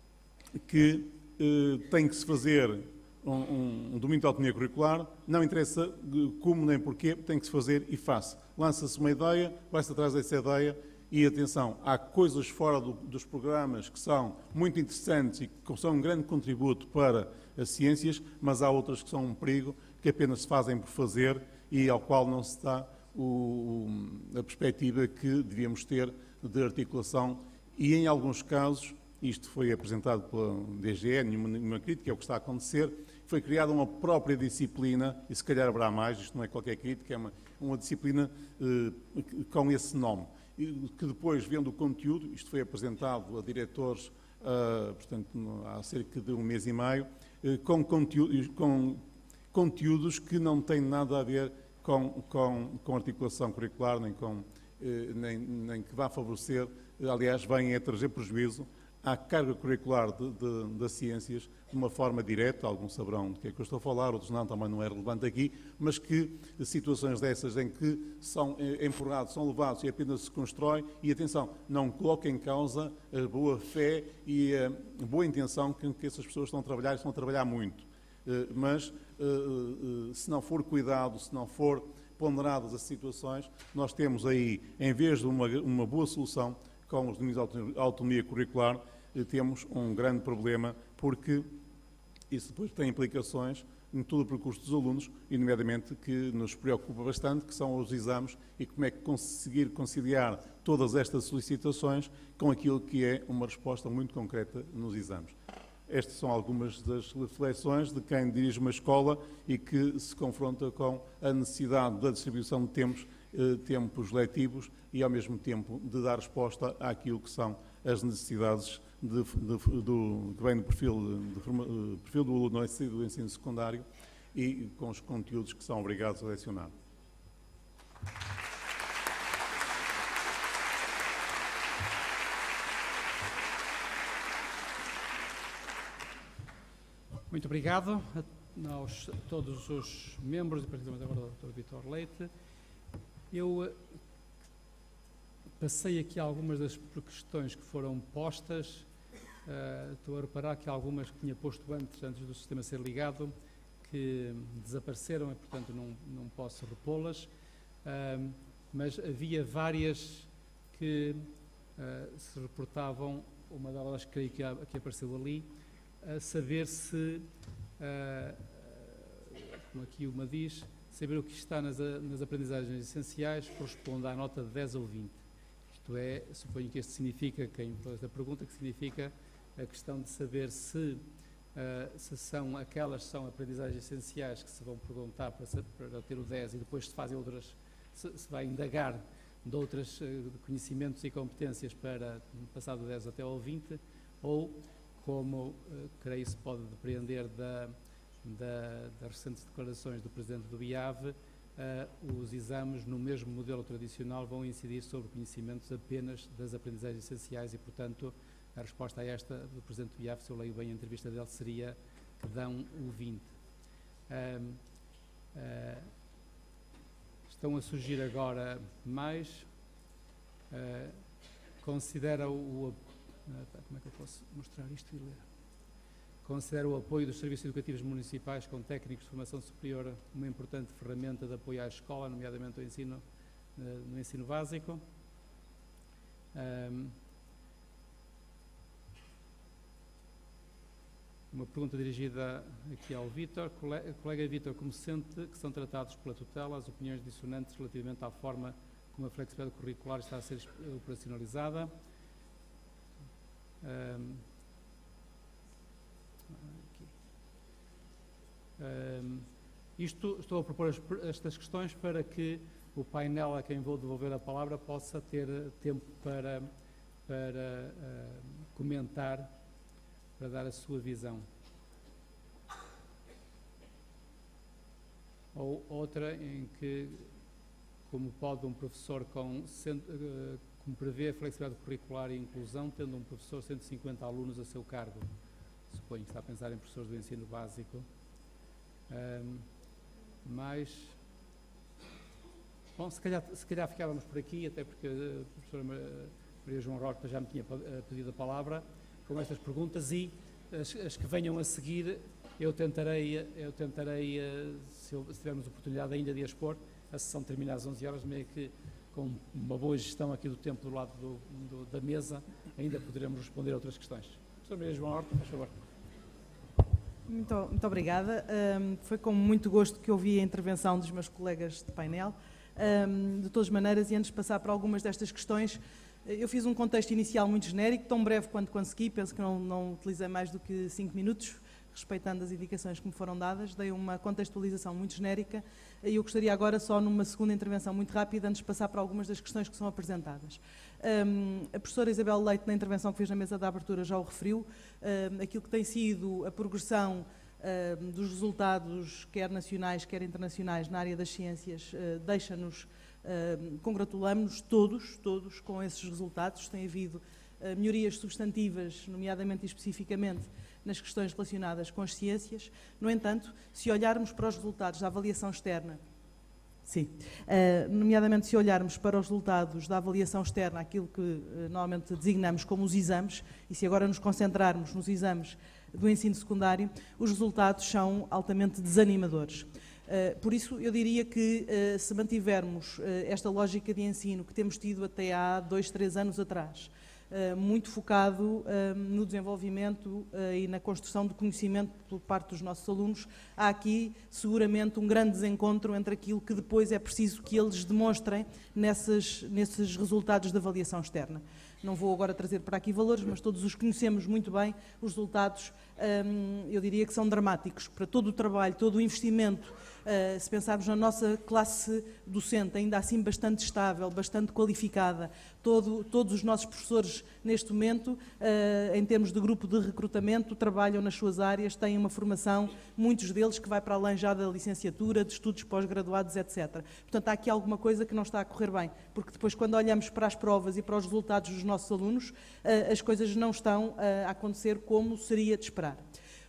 que eh, tem que se fazer Um, um, um domínio de autonomia curricular, não interessa como nem porquê, tem que se fazer e faz. Lança-se uma ideia, vai-se atrás dessa ideia e, atenção, há coisas fora do, dos programas que são muito interessantes e que são um grande contributo para as ciências, mas há outras que são um perigo, que apenas se fazem por fazer e ao qual não se dá o, a perspectiva que devíamos ter de articulação e, em alguns casos, isto foi apresentado pela D G E, nenhuma, nenhuma crítica, é o que está a acontecer, foi criada uma própria disciplina, e se calhar haverá mais, isto não é qualquer crítica, é uma, uma disciplina eh, com esse nome, e que depois, vendo o conteúdo, isto foi apresentado a diretores, uh, portanto, há cerca de um mês e meio, eh, com, conteúdo, com conteúdos que não têm nada a ver com, com, com articulação curricular, nem, com, eh, nem, nem que vá favorecer, aliás, vêm a trazer prejuízo à carga curricular de, de, das ciências de uma forma direta, alguns saberão do que é que eu estou a falar, outros não, também não é relevante aqui, mas que situações dessas em que são empurrados, são levados e apenas se constrói, e atenção, não coloca em causa a boa fé e a boa intenção que, que essas pessoas estão a trabalhar e estão a trabalhar muito. Mas, se não for cuidado, se não for ponderadas as situações, nós temos aí, em vez de uma, uma boa solução, com os domínios de autonomia curricular, temos um grande problema, porque isso depois tem implicações em todo o percurso dos alunos, e nomeadamente que nos preocupa bastante, que são os exames e como é que conseguir conciliar todas estas solicitações com aquilo que é uma resposta muito concreta nos exames. Estas são algumas das reflexões de quem dirige uma escola e que se confronta com a necessidade da distribuição de tempos, eh, tempos letivos e, ao mesmo tempo, de dar resposta àquilo que são as necessidades de, de, do, que vem do perfil, de, perfil do aluno do ensino secundário e com os conteúdos que são obrigados a lecionar. Muito obrigado a, aos, a todos os membros, e particularmente agora ao doutor Vítor Leite. Eu passei aqui algumas das questões que foram postas. Uh, estou a reparar que algumas que tinha posto antes, antes do sistema ser ligado, que desapareceram e, portanto, não, não posso repô-las. Uh, mas havia várias que uh, se reportavam, uma delas creio que, que apareceu ali, a saber se, uh, como aqui uma diz, saber o que está nas, nas aprendizagens essenciais corresponde à nota de dez ou vinte. Isto é, suponho que isto significa, quem pôs esta pergunta, que significa a questão de saber se, uh, se são aquelas são aprendizagens essenciais que se vão perguntar para, para ter o dez e depois se fazem outras, se, se vai indagar de outros uh, conhecimentos e competências para passar do dez até ao vinte, ou como uh, creio se pode depreender da, da, das recentes declarações do Presidente do I A V, uh, os exames no mesmo modelo tradicional vão incidir sobre conhecimentos apenas das aprendizagens essenciais e, portanto, a resposta a esta do Presidente do I A V, se eu leio bem a entrevista dele, seria que dão o vinte. Uh, uh, estão a surgir agora mais. Uh, considera o Como é que eu posso mostrar isto e ler? Considera o apoio dos serviços educativos municipais com técnicos de formação superior uma importante ferramenta de apoio à escola, nomeadamente ao ensino, no ensino básico. Um, uma pergunta dirigida aqui ao Vítor. Colega, colega Vítor, como sente que são tratados pela tutela as opiniões dissonantes relativamente à forma como a flexibilidade curricular está a ser operacionalizada? Um, aqui. Um, isto, estou a propor as, estas questões para que o painel a quem vou devolver a palavra possa ter tempo para, para uh, comentar, para dar a sua visão. Ou outra em que, como pode um professor com, uh, como prevê a flexibilidade curricular e inclusão, tendo um professor cento e cinquenta alunos a seu cargo. Suponho que está a pensar em professores do ensino básico. Um, mas, bom, se calhar, se calhar ficávamos por aqui, até porque a professora Maria João Rocha já me tinha pedido a palavra com estas perguntas, e as, as que venham a seguir eu tentarei, eu tentarei se, eu, se tivermos oportunidade ainda de expor. A sessão termina às onze horas, meio que com uma boa gestão aqui do tempo do lado do, do, da mesa, ainda poderemos responder a outras questões. Professora Maria João Horta, por favor. Muito, muito obrigada. Um, foi com muito gosto que ouvi a intervenção dos meus colegas de painel. Um, de todas as maneiras, e antes de passar para algumas destas questões, eu fiz um contexto inicial muito genérico, tão breve quanto consegui, penso que não, não utilizei mais do que cinco minutos, respeitando as indicações que me foram dadas, dei uma contextualização muito genérica, e eu gostaria agora só numa segunda intervenção muito rápida, antes de passar para algumas das questões que são apresentadas. Um, a professora Isabel Leite, na intervenção que fez na mesa da abertura, já o referiu, um, aquilo que tem sido a progressão um, dos resultados, quer nacionais, quer internacionais, na área das ciências, uh, deixa-nos, uh, congratulamos-nos todos, todos com esses resultados. Tem havido uh, melhorias substantivas, nomeadamente e especificamente, nas questões relacionadas com as ciências. No entanto, se olharmos para os resultados da avaliação externa, sim, uh, nomeadamente se olharmos para os resultados da avaliação externa, aquilo que uh, normalmente designamos como os exames, e se agora nos concentrarmos nos exames do ensino secundário, os resultados são altamente desanimadores. Uh, por isso, eu diria que uh, se mantivermos uh, esta lógica de ensino que temos tido até há dois, três anos atrás, Uh, muito focado uh, no desenvolvimento uh, e na construção de conhecimento por parte dos nossos alunos, há aqui seguramente um grande desencontro entre aquilo que depois é preciso que eles demonstrem nesses, nesses resultados de avaliação externa. Não vou agora trazer para aqui valores, mas todos os conhecemos muito bem. Os resultados, um, eu diria que são dramáticos para todo o trabalho, todo o investimento. Uh, se pensarmos na nossa classe docente, ainda assim bastante estável, bastante qualificada, todo, todos os nossos professores neste momento, uh, em termos de grupo de recrutamento, trabalham nas suas áreas, têm uma formação, muitos deles que vai para além já da licenciatura, de estudos pós-graduados, etcétera. Portanto, há aqui alguma coisa que não está a correr bem, porque depois quando olhamos para as provas e para os resultados dos nossos alunos, uh, as coisas não estão uh, a acontecer como seria de esperar.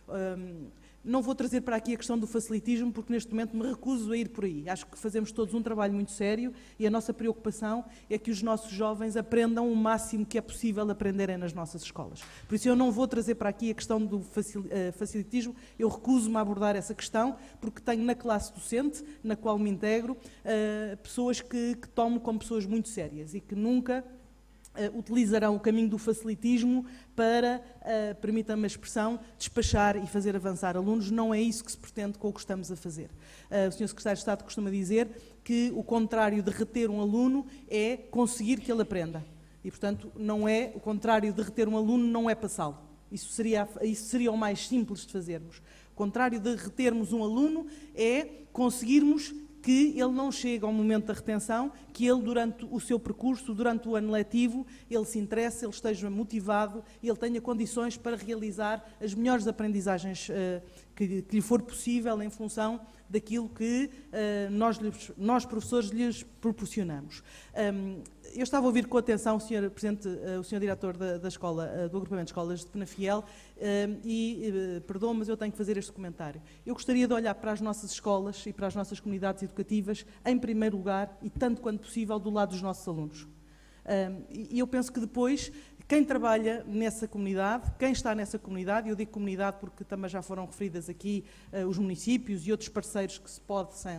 Um, Não vou trazer para aqui a questão do facilitismo, porque neste momento me recuso a ir por aí. Acho que fazemos todos um trabalho muito sério e a nossa preocupação é que os nossos jovens aprendam o máximo que é possível aprenderem nas nossas escolas. Por isso eu não vou trazer para aqui a questão do facilitismo, eu recuso-me a abordar essa questão, porque tenho na classe docente, na qual me integro, pessoas que, que tomo como pessoas muito sérias e que nunca utilizarão o caminho do facilitismo para, uh, permita-me a expressão, despachar e fazer avançar alunos. Não é isso que se pretende com o que estamos a fazer. Uh, o senhor Secretário de Estado costuma dizer que o contrário de reter um aluno é conseguir que ele aprenda. E, portanto, não é, o contrário de reter um aluno não é passá-lo. Isso seria, isso seria o mais simples de fazermos. O contrário de retermos um aluno é conseguirmos que ele não chegue ao momento da retenção, que ele, durante o seu percurso, durante o ano letivo, ele se interesse, ele esteja motivado e ele tenha condições para realizar as melhores aprendizagens uh, que, que lhe for possível em função daquilo que uh, nós, nós, professores, lhes proporcionamos. Um, eu estava a ouvir com atenção o senhor Presidente, uh, o senhor Diretor da, da escola, uh, do Agrupamento de Escolas de Penafiel, uh, e, uh, perdoa-me, mas eu tenho que fazer este comentário. Eu gostaria de olhar para as nossas escolas e para as nossas comunidades educativas, em primeiro lugar, e tanto quanto possível, do lado dos nossos alunos. Um, e eu penso que depois, quem trabalha nessa comunidade, quem está nessa comunidade, eu digo comunidade porque também já foram referidas aqui uh, os municípios e outros parceiros que se possam,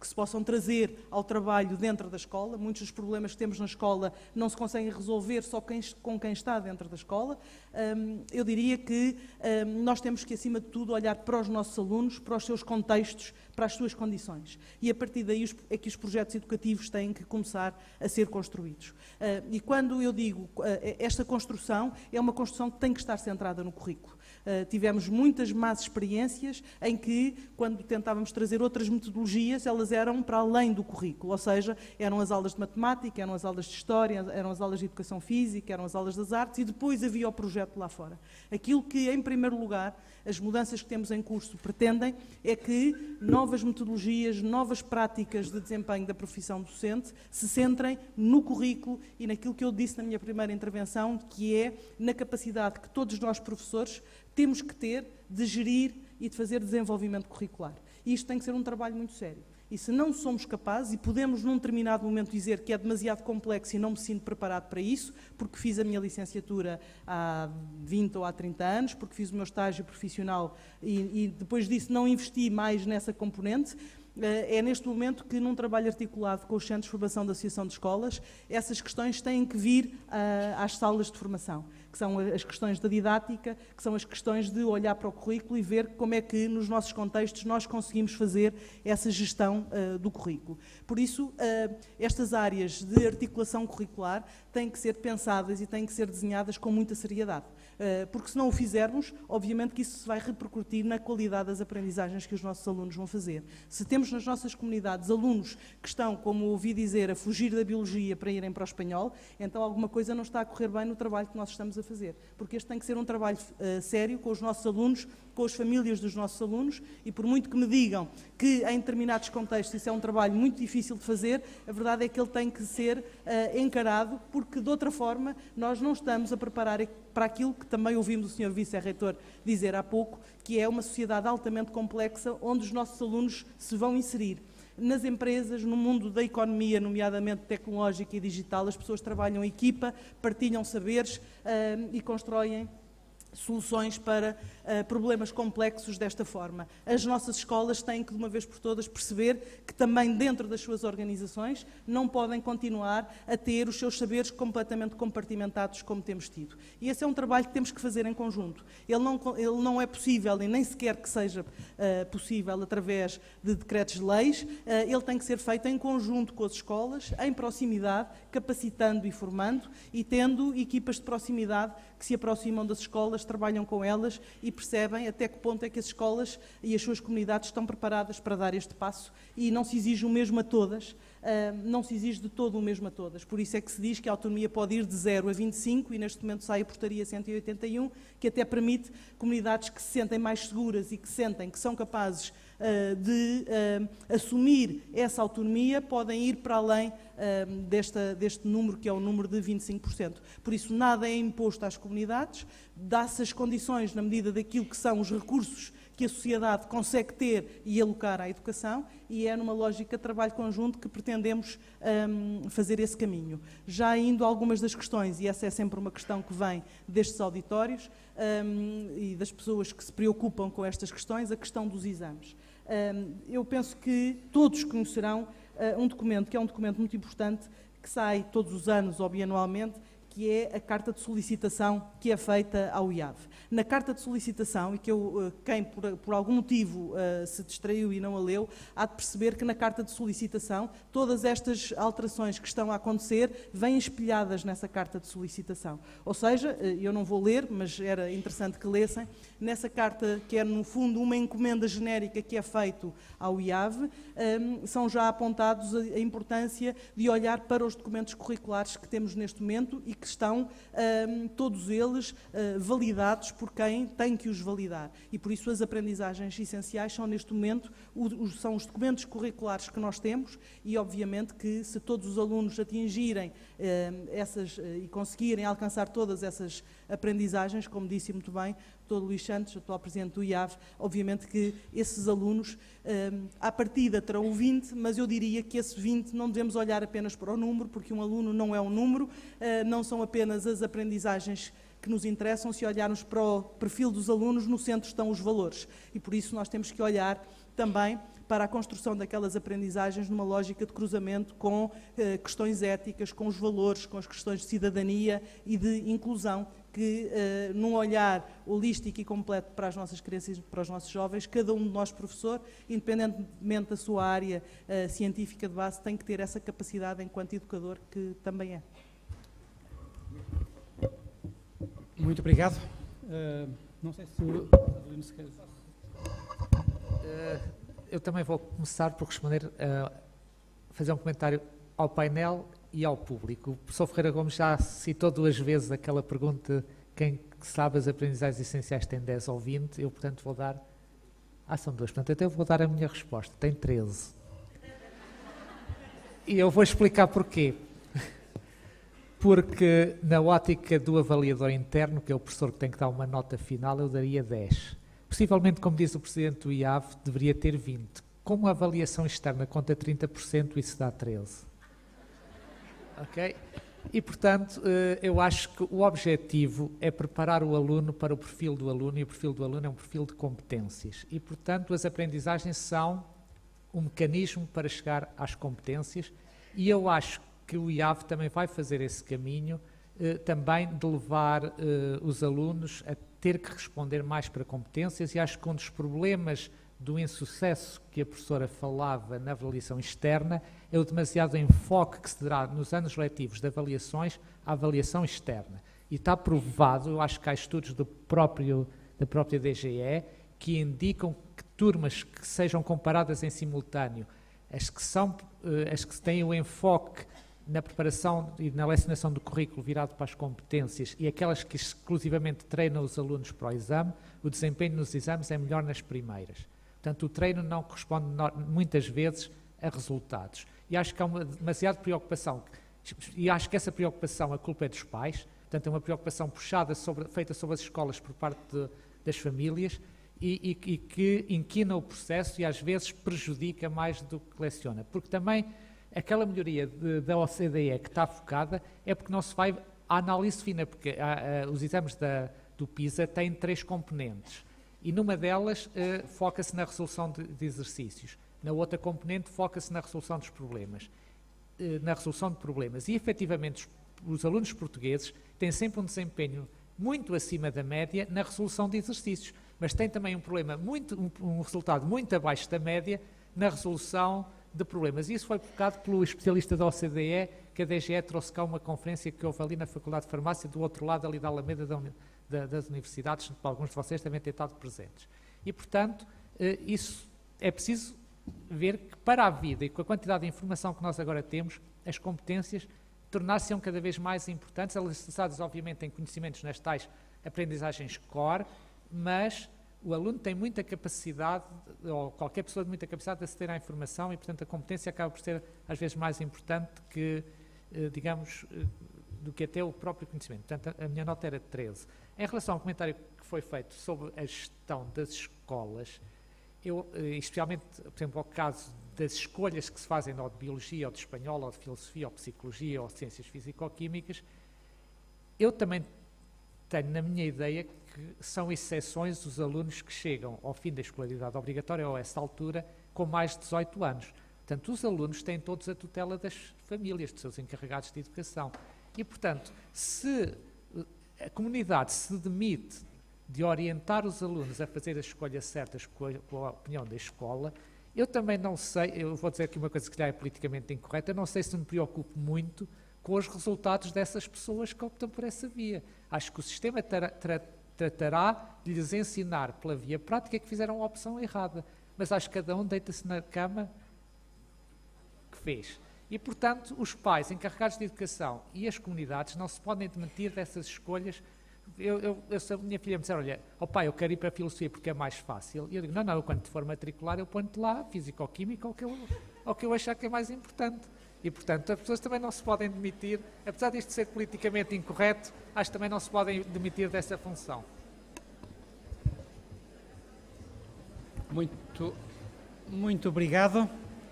que se possam trazer ao trabalho dentro da escola. Muitos dos problemas que temos na escola não se conseguem resolver só quem, com quem está dentro da escola. Um, eu diria que um, nós temos que, acima de tudo, olhar para os nossos alunos, para os seus contextos, para as suas condições. E a partir daí é que os projetos educativos têm que começar a ser construídos. Uh, e quando eu digo uh, esta construção, é uma construção que tem que estar centrada no currículo. Uh, tivemos muitas más experiências em que, quando tentávamos trazer outras metodologias, elas eram para além do currículo, ou seja, eram as aulas de matemática, eram as aulas de história, eram as aulas de educação física, eram as aulas das artes e depois havia o projeto lá fora. Aquilo que, em primeiro lugar, as mudanças que temos em curso pretendem é que novas metodologias, novas práticas de desempenho da profissão docente se centrem no currículo e naquilo que eu disse na minha primeira intervenção, que é na capacidade que todos nós, professores, temos que ter de gerir e de fazer desenvolvimento curricular. E isto tem que ser um trabalho muito sério. E se não somos capazes, e podemos num determinado momento dizer que é demasiado complexo e não me sinto preparado para isso, porque fiz a minha licenciatura há vinte ou há trinta anos, porque fiz o meu estágio profissional e, e depois disso não investi mais nessa componente, é neste momento que, num trabalho articulado com os Centros de Formação da Associação de Escolas, essas questões têm que vir uh, às salas de formação, que são as questões da didática, que são as questões de olhar para o currículo e ver como é que, nos nossos contextos, nós conseguimos fazer essa gestão uh, do currículo. Por isso, uh, estas áreas de articulação curricular têm que ser pensadas e têm que ser desenhadas com muita seriedade. Uh, porque se não o fizermos, obviamente que isso se vai repercutir na qualidade das aprendizagens que os nossos alunos vão fazer. Se temos nas nossas comunidades alunos que estão, como ouvi dizer, a fugir da biologia para irem para o espanhol, então alguma coisa não está a correr bem no trabalho que nós estamos a fazer. Porque este tem que ser um trabalho uh, sério com os nossos alunos, com as famílias dos nossos alunos, e por muito que me digam que em determinados contextos isso é um trabalho muito difícil de fazer, a verdade é que ele tem que ser uh, encarado, porque de outra forma nós não estamos a preparar para aquilo que também ouvimos o senhor Vice-Reitor dizer há pouco, que é uma sociedade altamente complexa onde os nossos alunos se vão inserir. Nas empresas, no mundo da economia, nomeadamente tecnológica e digital, as pessoas trabalham em equipa, partilham saberes uh, e constroem soluções para uh, problemas complexos desta forma. As nossas escolas têm que, de uma vez por todas, perceber que também dentro das suas organizações não podem continuar a ter os seus saberes completamente compartimentados como temos tido. E esse é um trabalho que temos que fazer em conjunto. Ele não, ele não é possível, e nem sequer que seja uh, possível através de decretos de leis, uh, ele tem que ser feito em conjunto com as escolas, em proximidade, capacitando e formando, e tendo equipas de proximidade que se aproximam das escolas, trabalham com elas e percebem até que ponto é que as escolas e as suas comunidades estão preparadas para dar este passo, e não se exige o mesmo a todas, uh, não se exige de todo o mesmo a todas. Por isso é que se diz que a autonomia pode ir de zero a vinte e cinco, e neste momento sai a portaria cento e oitenta e um, que até permite comunidades que se sentem mais seguras e que sentem que são capazes uh, de uh, assumir essa autonomia, podem ir para além uh, desta, deste número, que é o número de vinte e cinco por cento. Por isso, nada é imposto às comunidades, dá-se as condições na medida daquilo que são os recursos que a sociedade consegue ter e alocar à educação, e é numa lógica de trabalho conjunto que pretendemos um, fazer esse caminho. Já indo a algumas das questões, e essa é sempre uma questão que vem destes auditórios um, e das pessoas que se preocupam com estas questões, a questão dos exames. Um, eu penso que todos conhecerão uh, um documento, que é um documento muito importante, que sai todos os anos ou bianualmente, que é a carta de solicitação que é feita ao I A V. Na carta de solicitação, e que eu, quem por, por algum motivo uh, se distraiu e não a leu, há de perceber que na carta de solicitação todas estas alterações que estão a acontecer vêm espelhadas nessa carta de solicitação. Ou seja, eu não vou ler, mas era interessante que lessem, nessa carta, que é no fundo uma encomenda genérica que é feito ao I A V, um, são já apontados a, a importância de olhar para os documentos curriculares que temos neste momento e que estão um, todos eles uh, validados por quem tem que os validar. E por isso as aprendizagens essenciais são neste momento, o, os, são os documentos curriculares que nós temos, e obviamente que se todos os alunos atingirem uh, essas uh, e conseguirem alcançar todas essas aprendizagens, como disse muito bem o doutor Luís Santos, atual Presidente do I A V, obviamente que esses alunos, um, à partida terão o vinte, mas eu diria que esse vinte não devemos olhar apenas para o número, porque um aluno não é um número, uh, não são apenas as aprendizagens que nos interessam. Se olharmos para o perfil dos alunos, no centro estão os valores, e por isso nós temos que olhar também para a construção daquelas aprendizagens numa lógica de cruzamento com eh, questões éticas, com os valores, com as questões de cidadania e de inclusão, que eh, num olhar holístico e completo para as nossas crianças e para os nossos jovens, cada um de nós, professor, independentemente da sua área eh, científica de base, tem que ter essa capacidade enquanto educador, que também é. Muito obrigado. Uh, não sei se o Adelino se quer... Uh, eu também vou começar por responder, uh, fazer um comentário ao painel e ao público. O professor Ferreira Gomes já citou duas vezes aquela pergunta: quem sabe as aprendizagens essenciais tem dez ou vinte, eu, portanto, vou dar... Ah, são duas, portanto, até eu vou dar a minha resposta, tem treze. E eu vou explicar porquê. Porque, na ótica do avaliador interno, que é o professor que tem que dar uma nota final, eu daria dez. Possivelmente, como diz o Presidente do I A V, deveria ter vinte. Como a avaliação externa conta trinta por cento, isso dá treze. Ok? E, portanto, eu acho que o objetivo é preparar o aluno para o perfil do aluno, e o perfil do aluno é um perfil de competências. E, portanto, as aprendizagens são um mecanismo para chegar às competências, e eu acho que o I A V também vai fazer esse caminho, eh, também de levar eh, os alunos a ter que responder mais para competências, e acho que um dos problemas do insucesso que a professora falava na avaliação externa é o demasiado enfoque que se dará nos anos letivos de avaliações à avaliação externa. E está provado, eu acho que há estudos do próprio, da própria D G E que indicam que turmas que sejam comparadas em simultâneo, as que, são, eh, as que têm o enfoque na preparação e na lecionação do currículo virado para as competências, e aquelas que exclusivamente treinam os alunos para o exame, o desempenho nos exames é melhor nas primeiras. Portanto, o treino não corresponde muitas vezes a resultados. E acho que há uma demasiada preocupação, e acho que essa preocupação, a culpa é dos pais, portanto é uma preocupação puxada, sobre, feita sobre as escolas por parte de, das famílias, e, e, e que inquina o processo e às vezes prejudica mais do que leciona. Porque também aquela melhoria de, da O C D E que está focada é porque não se vai à análise fina, porque a, a, os exames da, do PISA têm três componentes, e numa delas uh, foca-se na resolução de, de exercícios, na outra componente foca-se na resolução dos problemas, uh, na resolução de problemas, e efetivamente os, os alunos portugueses têm sempre um desempenho muito acima da média na resolução de exercícios, mas têm também um problema muito, um, um resultado muito abaixo da média na resolução de problemas. E isso foi provocado pelo especialista da O C D E, que a D G E trouxe cá uma conferência que houve ali na Faculdade de Farmácia, do outro lado ali da Alameda da, da, das universidades, que alguns de vocês devem ter estado presentes. E, portanto, isso é preciso ver que para a vida e com a quantidade de informação que nós agora temos, as competências tornar-se-ão cada vez mais importantes, elas necessitadas, obviamente, em conhecimentos nas tais aprendizagens core, mas o aluno tem muita capacidade, ou qualquer pessoa de muita capacidade de aceder à informação, e, portanto, a competência acaba por ser, às vezes, mais importante que, digamos, do que até o próprio conhecimento. Portanto, a minha nota era treze. Em relação ao comentário que foi feito sobre a gestão das escolas, eu, especialmente, por exemplo, ao caso das escolhas que se fazem ou de biologia, ou de espanhol, ou de filosofia, ou psicologia, ou de ciências físico-químicas, eu também tenho na minha ideia que são exceções os alunos que chegam ao fim da escolaridade obrigatória ou a essa altura com mais de dezoito anos. Portanto, os alunos têm todos a tutela das famílias, dos seus encarregados de educação. E, portanto, se a comunidade se demite de orientar os alunos a fazer as escolhas certas com a, com a opinião da escola, eu também não sei, eu vou dizer aqui uma coisa que já é politicamente incorreta, eu não sei se me preocupo muito com os resultados dessas pessoas que optam por essa via. Acho que o sistema tra tra tratará de lhes ensinar pela via prática que fizeram a opção errada, mas acho que cada um deita-se na cama que fez. E, portanto, os pais encarregados de educação e as comunidades não se podem demitir dessas escolhas. Eu, eu, eu, se a minha filha me disser, olha, oh pai, eu quero ir para a filosofia porque é mais fácil, e eu digo, não, não, eu quando te for matricular eu ponho-te lá físico-química, ou que eu, ou que eu achar que é mais importante. E, portanto, as pessoas também não se podem demitir, apesar disto ser politicamente incorreto, acho que também não se podem demitir dessa função. Muito, muito obrigado.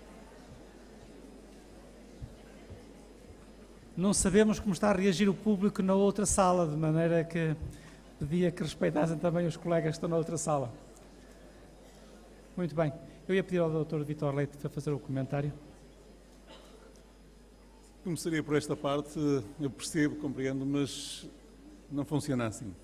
Não sabemos como está a reagir o público na outra sala, de maneira que pedia que respeitassem também os colegas que estão na outra sala. Muito bem. Eu ia pedir ao doutor Vítor Leite para fazer o comentário. Começaria por esta parte, eu percebo, compreendo, mas não funciona assim.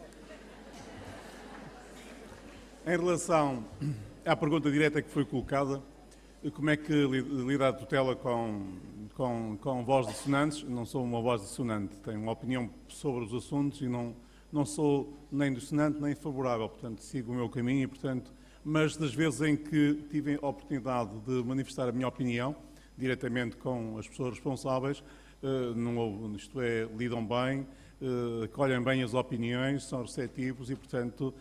Em relação à pergunta direta que foi colocada, como é que lida a tutela com, com, com voz dissonantes? Não sou uma voz dissonante, tenho uma opinião sobre os assuntos e não, não sou nem dissonante nem favorável, portanto sigo o meu caminho e, portanto, mas das vezes em que tive a oportunidade de manifestar a minha opinião, diretamente com as pessoas responsáveis, não houve, isto é, lidam bem, acolhem bem as opiniões, são receptivos e, portanto,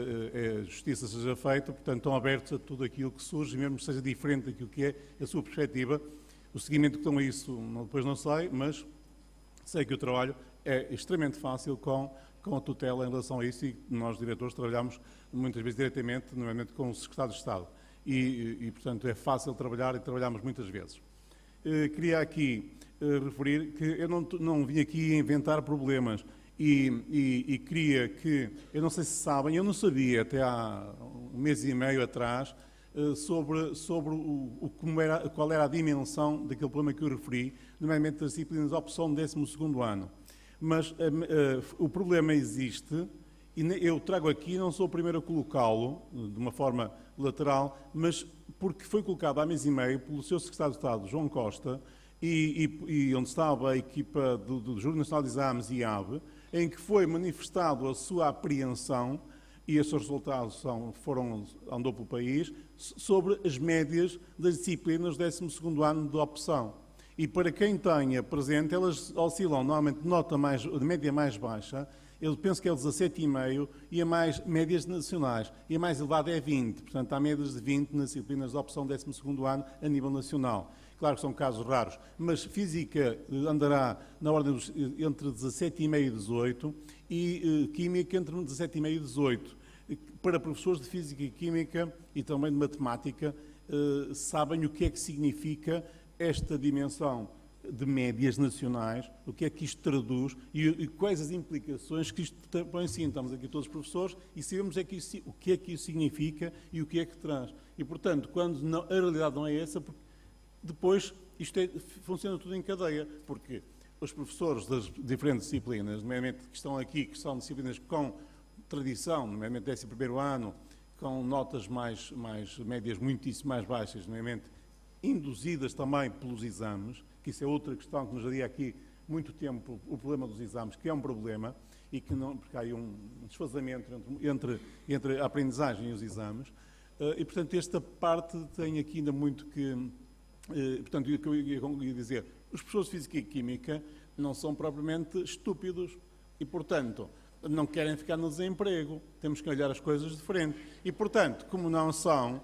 a justiça seja feita, portanto, estão abertos a tudo aquilo que surge, mesmo que seja diferente daquilo que é a sua perspectiva. O seguimento que dão a isso, depois não sei, mas sei que o trabalho é extremamente fácil com, com a tutela em relação a isso e nós, diretores, trabalhamos muitas vezes diretamente, normalmente com o Secretário de Estado. E, e, portanto, é fácil trabalhar e trabalhamos muitas vezes. Uh, queria aqui uh, referir que eu não, não vim aqui inventar problemas e, e, e queria que, eu não sei se sabem, eu não sabia até há um mês e meio atrás uh, sobre, sobre o, o, como era, qual era a dimensão daquele problema que eu referi, nomeadamente das disciplinas de opção do décimo segundo ano. Mas uh, uh, o problema existe e eu trago aqui, não sou o primeiro a colocá-lo, de uma forma lateral, mas porque foi colocado há mês e meio pelo seu secretário de Estado, João Costa, e, e, e onde estava a equipa do, do Júri Nacional de Exames e I A B, em que foi manifestado a sua apreensão, e esses resultados são, foram, andou pelo país, sobre as médias das disciplinas do décimo segundo ano de opção. E para quem tenha presente, elas oscilam normalmente de nota mais, de média mais baixa. Eu penso que é dezassete vírgula cinco e a mais médias nacionais. E a mais elevada é vinte. Portanto, há médias de vinte nas disciplinas de opção décimo segundo ano a nível nacional. Claro que são casos raros, mas Física andará na ordem dos, entre dezassete vírgula cinco e dezoito e uh, Química entre dezassete vírgula cinco e dezoito. Para professores de Física e Química e também de Matemática, uh, sabem o que é que significa esta dimensão de médias nacionais, o que é que isto traduz e, e quais as implicações que isto põe em si. Estamos aqui todos professores e sabemos é que isso, o que é que isso significa e o que é que traz. E, portanto, quando não, a realidade não é essa, porque depois isto é, funciona tudo em cadeia, porque os professores das diferentes disciplinas, nomeadamente que estão aqui, que são disciplinas com tradição, nomeadamente décimo primeiro ano, com notas mais, mais médias muitíssimo mais baixas, nomeadamente induzidas também pelos exames, que isso é outra questão que nos daria aqui muito tempo, o problema dos exames, que é um problema, e que não, porque há aí um desfazamento entre, entre, entre a aprendizagem e os exames, uh, e, portanto, esta parte tem aqui ainda muito que, uh, portanto, o que eu ia, ia dizer, os professores de Física e Química não são propriamente estúpidos, e, portanto, não querem ficar no desemprego, temos que olhar as coisas de frente, e, portanto, como não são,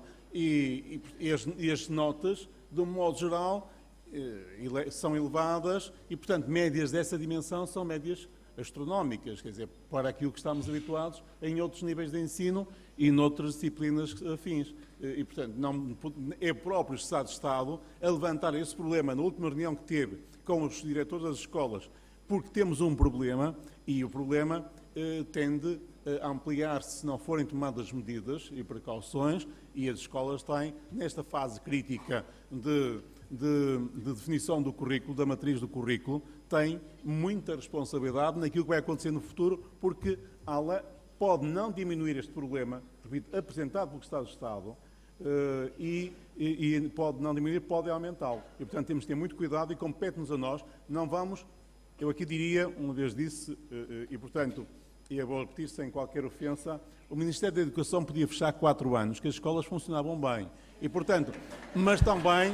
e, e, e, as, e as notas, de um modo geral, são elevadas e, portanto, médias dessa dimensão são médias astronómicas, quer dizer, para aquilo que estamos habituados em outros níveis de ensino e noutras disciplinas afins. E, portanto, não, é o próprio Estado de Estado a levantar esse problema na última reunião que teve com os diretores das escolas, porque temos um problema e o problema eh, tende a ampliar-se se não forem tomadas medidas e precauções, e as escolas têm, nesta fase crítica de De, de definição do currículo, da matriz do currículo, tem muita responsabilidade naquilo que vai acontecer no futuro, porque ela pode não diminuir este problema, repito, apresentado pelo Estado de Estado, uh, e, e, e pode não diminuir, pode aumentá-lo. E, portanto, temos de ter muito cuidado e compete-nos a nós, não vamos, eu aqui diria, uma vez disse, uh, uh, e, portanto, e eu vou repetir sem qualquer ofensa, o Ministério da Educação podia fechar quatro anos, que as escolas funcionavam bem. E, portanto, mas também...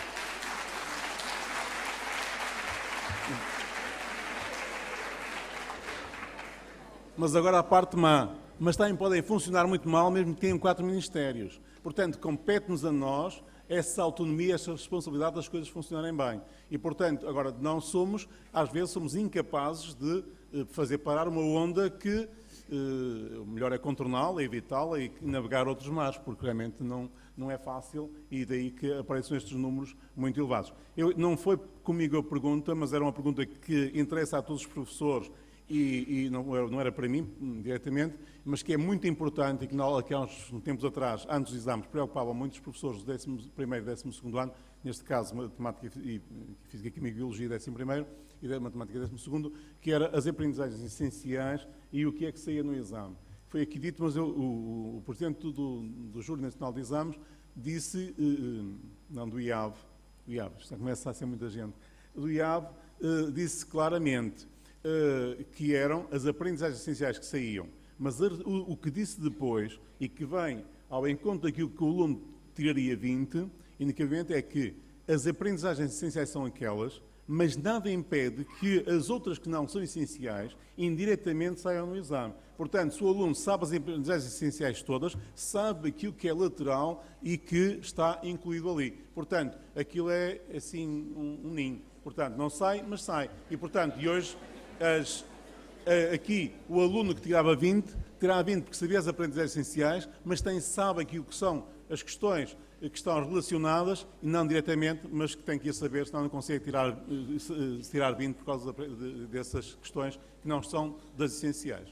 Mas agora a parte má. Mas também podem funcionar muito mal, mesmo que tenham quatro ministérios. Portanto, compete-nos a nós essa autonomia, essa responsabilidade das coisas funcionarem bem. E, portanto, agora não somos, às vezes somos incapazes de eh, fazer parar uma onda que eh, o melhor é contorná-la, evitá-la e navegar outros mares, porque realmente não, não é fácil e daí que aparecem estes números muito elevados. Eu, não foi comigo a pergunta, mas era uma pergunta que interessa a todos os professores e, e não, era, não era para mim diretamente, mas que é muito importante e que, na, que há uns tempos atrás, antes dos exames, preocupava muitos professores do décimo primeiro e décimo segundo ano, neste caso Matemática e Física, Química e Biologia décimo primeiro e da Matemática décimo segundo, que era as aprendizagens essenciais e o que é que saía no exame. Foi aqui dito, mas eu, o, o Presidente do, do Júri Nacional de Exames disse, eh, não do I A V, do I A V, já começa a ser muita gente, do I A V eh, disse claramente eh, que eram as aprendizagens essenciais que saíam, mas a, o, o que disse depois, e que vem ao encontro daquilo que o aluno tiraria vinte, unicamente é que as aprendizagens essenciais são aquelas, mas nada impede que as outras que não são essenciais, indiretamente saiam no exame. Portanto, se o aluno sabe as aprendizagens essenciais todas, sabe aquilo que é lateral e que está incluído ali. Portanto, aquilo é, assim, um, um ninho. Portanto, não sai, mas sai. E, portanto, e hoje, as, a, aqui, o aluno que tirava vinte, terá vinte porque sabia as aprendizagens essenciais, mas tem, sabe aquilo que são as questões que estão relacionadas, e não diretamente, mas que tem que ir saber, senão não consegue tirar, tirar vinte por causa de, de, dessas questões que não são das essenciais.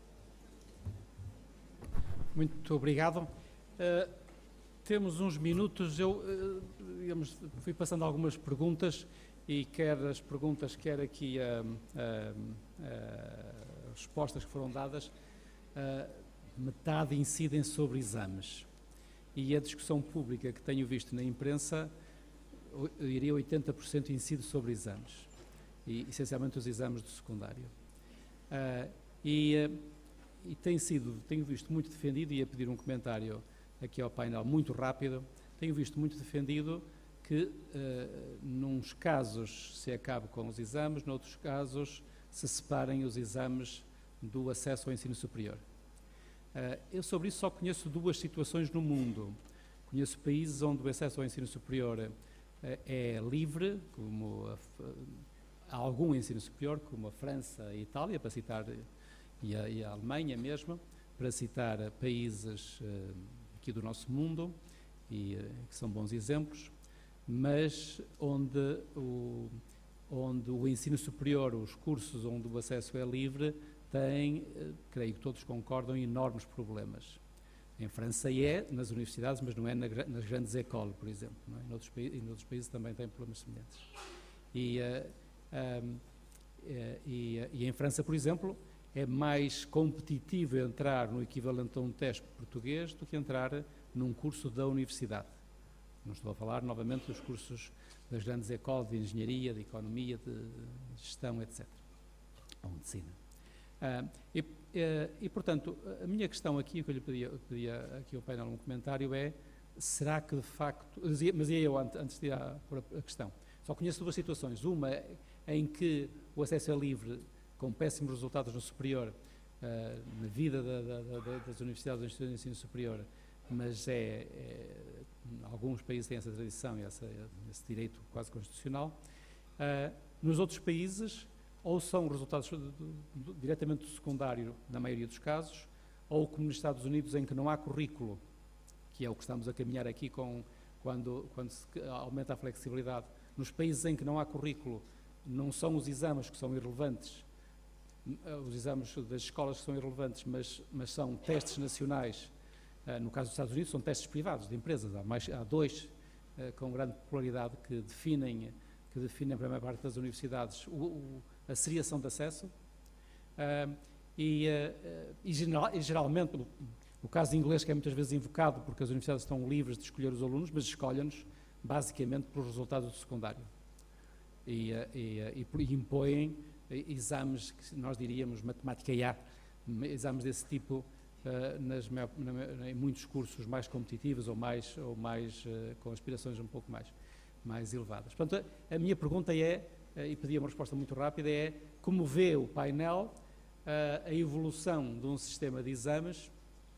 Muito obrigado. Uh, temos uns minutos, eu uh, digamos, fui passando algumas perguntas, e quer as perguntas, quer aqui uh, uh, uh, as respostas que foram dadas, uh, metade incidem sobre exames. E a discussão pública que tenho visto na imprensa, eu diria oitenta por cento incide sobre exames, e essencialmente os exames do secundário. Uh, e, uh, e tem sido, tenho visto muito defendido, e ia pedir um comentário aqui ao painel muito rápido, tenho visto muito defendido que, uh, nos casos, se acabe com os exames, noutros casos, se separem os exames do acesso ao ensino superior. Uh, eu sobre isso só conheço duas situações no mundo. Conheço países onde o acesso ao ensino superior uh, é livre, como a, há algum ensino superior, como a França e a Itália, para citar, e a, e a Alemanha mesmo, para citar uh, países uh, aqui do nosso mundo, e uh, que são bons exemplos, mas onde o, onde o ensino superior, os cursos onde o acesso é livre, tem, creio que todos concordam, enormes problemas. Em França é, nas universidades, mas não é na, nas grandes écoles, por exemplo. Não é? Em, outros, em outros países também tem problemas semelhantes. E, uh, um, e, e em França, por exemplo, é mais competitivo entrar no equivalente a um teste português do que entrar num curso da universidade. Não estou a falar, novamente, dos cursos das grandes écoles de engenharia, de economia, de gestão, etcétera. Ou medicina. Uh, e, uh, e, portanto, a minha questão aqui, o que eu lhe pedia, pedia aqui ao painel um comentário é, será que de facto, mas ia eu antes de ir à, a questão, só conheço duas situações, uma em que o acesso é livre com péssimos resultados no superior, uh, na vida da, da, da, das universidades e do ensino superior, mas é, é, alguns países têm essa tradição e essa, esse direito quase constitucional. Uh, nos outros países, ou são resultados do, do, do, diretamente do secundário, na maioria dos casos, ou como nos Estados Unidos, em que não há currículo, que é o que estamos a caminhar aqui com, quando, quando se aumenta a flexibilidade. Nos países em que não há currículo, não são os exames que são irrelevantes, os exames das escolas que são irrelevantes, mas, mas são testes nacionais. No caso dos Estados Unidos, são testes privados, de empresas. Há, mais, há dois com grande popularidade que definem, que definem a primeira parte das universidades o, o a seriação de acesso, uh, e, uh, e, geral, e geralmente, no, no caso de inglês, que é muitas vezes invocado, porque as universidades estão livres de escolher os alunos, mas escolhem-nos basicamente pelos resultados do secundário. E, uh, e, uh, e, e impõem exames que nós diríamos matemática A, exames desse tipo, uh, nas, na, em muitos cursos mais competitivos ou, mais, ou mais, uh, com aspirações um pouco mais, mais elevadas. Portanto, a, a minha pergunta é, e pedia uma resposta muito rápida, é como vê o painel uh, a evolução de um sistema de exames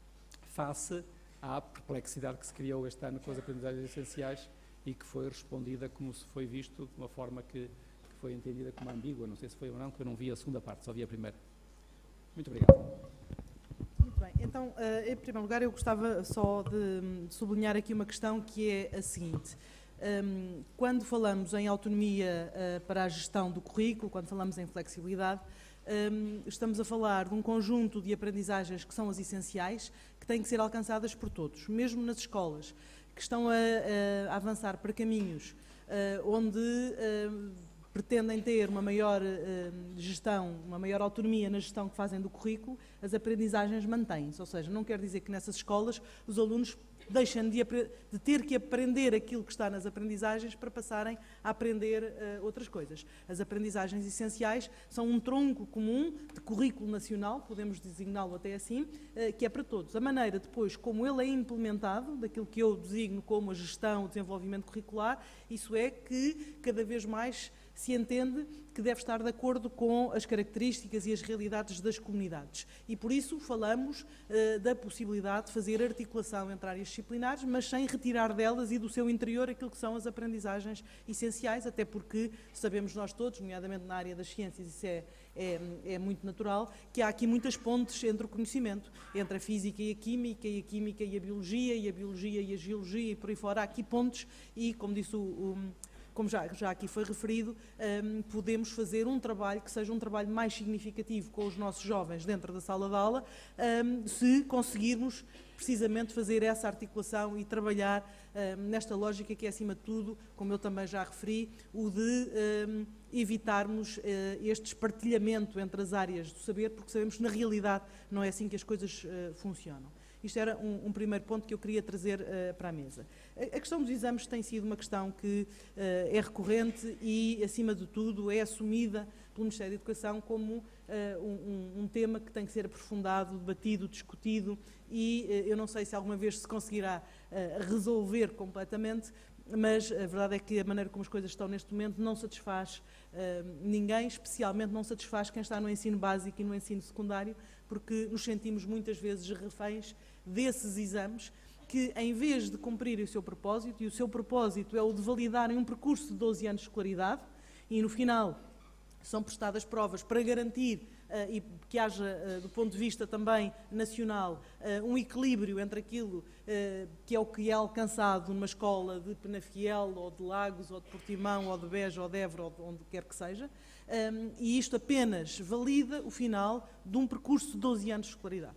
face à perplexidade que se criou este ano com as aprendizagens essenciais e que foi respondida como se foi visto, de uma forma que, que foi entendida como ambígua, não sei se foi ou não, porque eu não vi a segunda parte, só vi a primeira. Muito obrigado. Muito bem, então, uh, em primeiro lugar, eu gostava só de sublinhar aqui uma questão que é a seguinte. Um, quando falamos em autonomia uh, para a gestão do currículo, quando falamos em flexibilidade, um, estamos a falar de um conjunto de aprendizagens que são as essenciais, que têm que ser alcançadas por todos, mesmo nas escolas, que estão a, a avançar para caminhos uh, onde uh, pretendem ter uma maior uh, gestão, uma maior autonomia na gestão que fazem do currículo, as aprendizagens mantêm-se. Ou seja, não quer dizer que nessas escolas os alunos deixem de, de ter que aprender aquilo que está nas aprendizagens para passarem a aprender uh, outras coisas. As aprendizagens essenciais são um tronco comum de currículo nacional, podemos designá-lo até assim, uh, que é para todos. A maneira depois como ele é implementado, daquilo que eu designo como a gestão, o desenvolvimento curricular, isso é que cada vez mais se entende que deve estar de acordo com as características e as realidades das comunidades. E por isso falamos uh, da possibilidade de fazer articulação entre áreas disciplinares, mas sem retirar delas e do seu interior aquilo que são as aprendizagens essenciais, até porque sabemos nós todos, nomeadamente na área das ciências, isso é, é, é muito natural, que há aqui muitas pontes entre o conhecimento, entre a física e a química, e a química e a biologia, e a biologia e a geologia, e por aí fora. Há aqui pontes e, como disse o... o como já, já aqui foi referido, um, podemos fazer um trabalho que seja um trabalho mais significativo com os nossos jovens dentro da sala de aula, um, se conseguirmos precisamente fazer essa articulação e trabalhar um, nesta lógica que é, acima de tudo, como eu também já referi, o de um, evitarmos uh, este espartilhamento entre as áreas do saber, porque sabemos que na realidade não é assim que as coisas uh, funcionam. Isto era um, um primeiro ponto que eu queria trazer uh, para a mesa. A, a questão dos exames tem sido uma questão que uh, é recorrente e, acima de tudo, é assumida pelo Ministério da Educação como uh, um, um tema que tem que ser aprofundado, debatido, discutido e uh, eu não sei se alguma vez se conseguirá uh, resolver completamente, mas a verdade é que a maneira como as coisas estão neste momento não satisfaz uh, ninguém, especialmente não satisfaz quem está no ensino básico e no ensino secundário, porque nos sentimos muitas vezes reféns desses exames que, em vez de cumprirem o seu propósito, e o seu propósito é o de validarem um percurso de doze anos de escolaridade, e no final são prestadas provas para garantir uh, e que haja, uh, do ponto de vista também nacional, uh, um equilíbrio entre aquilo uh, que é o que é alcançado numa escola de Penafiel, ou de Lagos, ou de Portimão, ou de Beja, ou de Évora, ou de onde quer que seja, um, e isto apenas valida o final de um percurso de doze anos de escolaridade.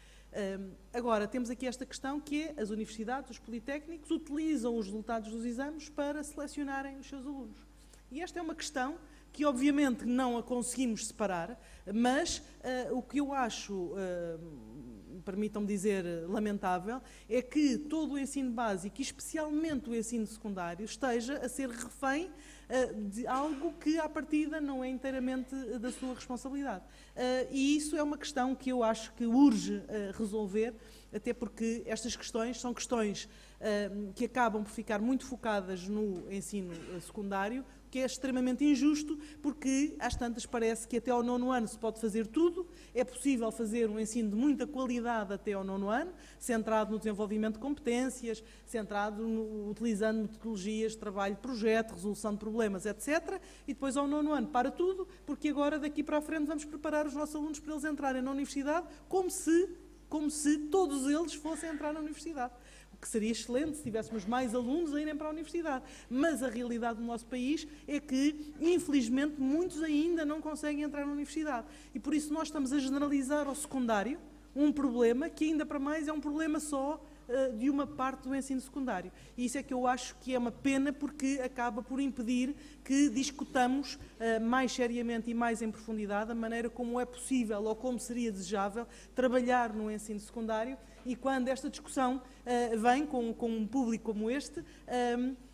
Um, agora, temos aqui esta questão que é as universidades, os politécnicos, utilizam os resultados dos exames para selecionarem os seus alunos. E esta é uma questão que obviamente não a conseguimos separar, mas uh, o que eu acho, uh, permitam-me dizer, lamentável, é que todo o ensino básico, e especialmente o ensino secundário, esteja a ser refém uh, de algo que, à partida, não é inteiramente da sua responsabilidade. Uh, e isso é uma questão que eu acho que urge uh, resolver, até porque estas questões são questões uh, que acabam por ficar muito focadas no ensino uh, secundário, que é extremamente injusto, porque às tantas parece que até ao nono ano se pode fazer tudo, é possível fazer um ensino de muita qualidade até ao nono ano, centrado no desenvolvimento de competências, centrado no, utilizando metodologias de trabalho de projeto, resolução de problemas, etcétera. E depois ao nono ano para tudo, porque agora daqui para a frente vamos preparar os nossos alunos para eles entrarem na universidade como se, como se todos eles fossem entrar na universidade. O que seria excelente se tivéssemos mais alunos a irem para a universidade. Mas a realidade do nosso país é que, infelizmente, muitos ainda não conseguem entrar na universidade. E por isso nós estamos a generalizar ao secundário um problema que, ainda para mais, é um problema só uh, de uma parte do ensino secundário. E isso é que eu acho que é uma pena, porque acaba por impedir que discutamos uh, mais seriamente e mais em profundidade a maneira como é possível ou como seria desejável trabalhar no ensino secundário. E quando esta discussão uh, vem com, com um público como este, um, uh,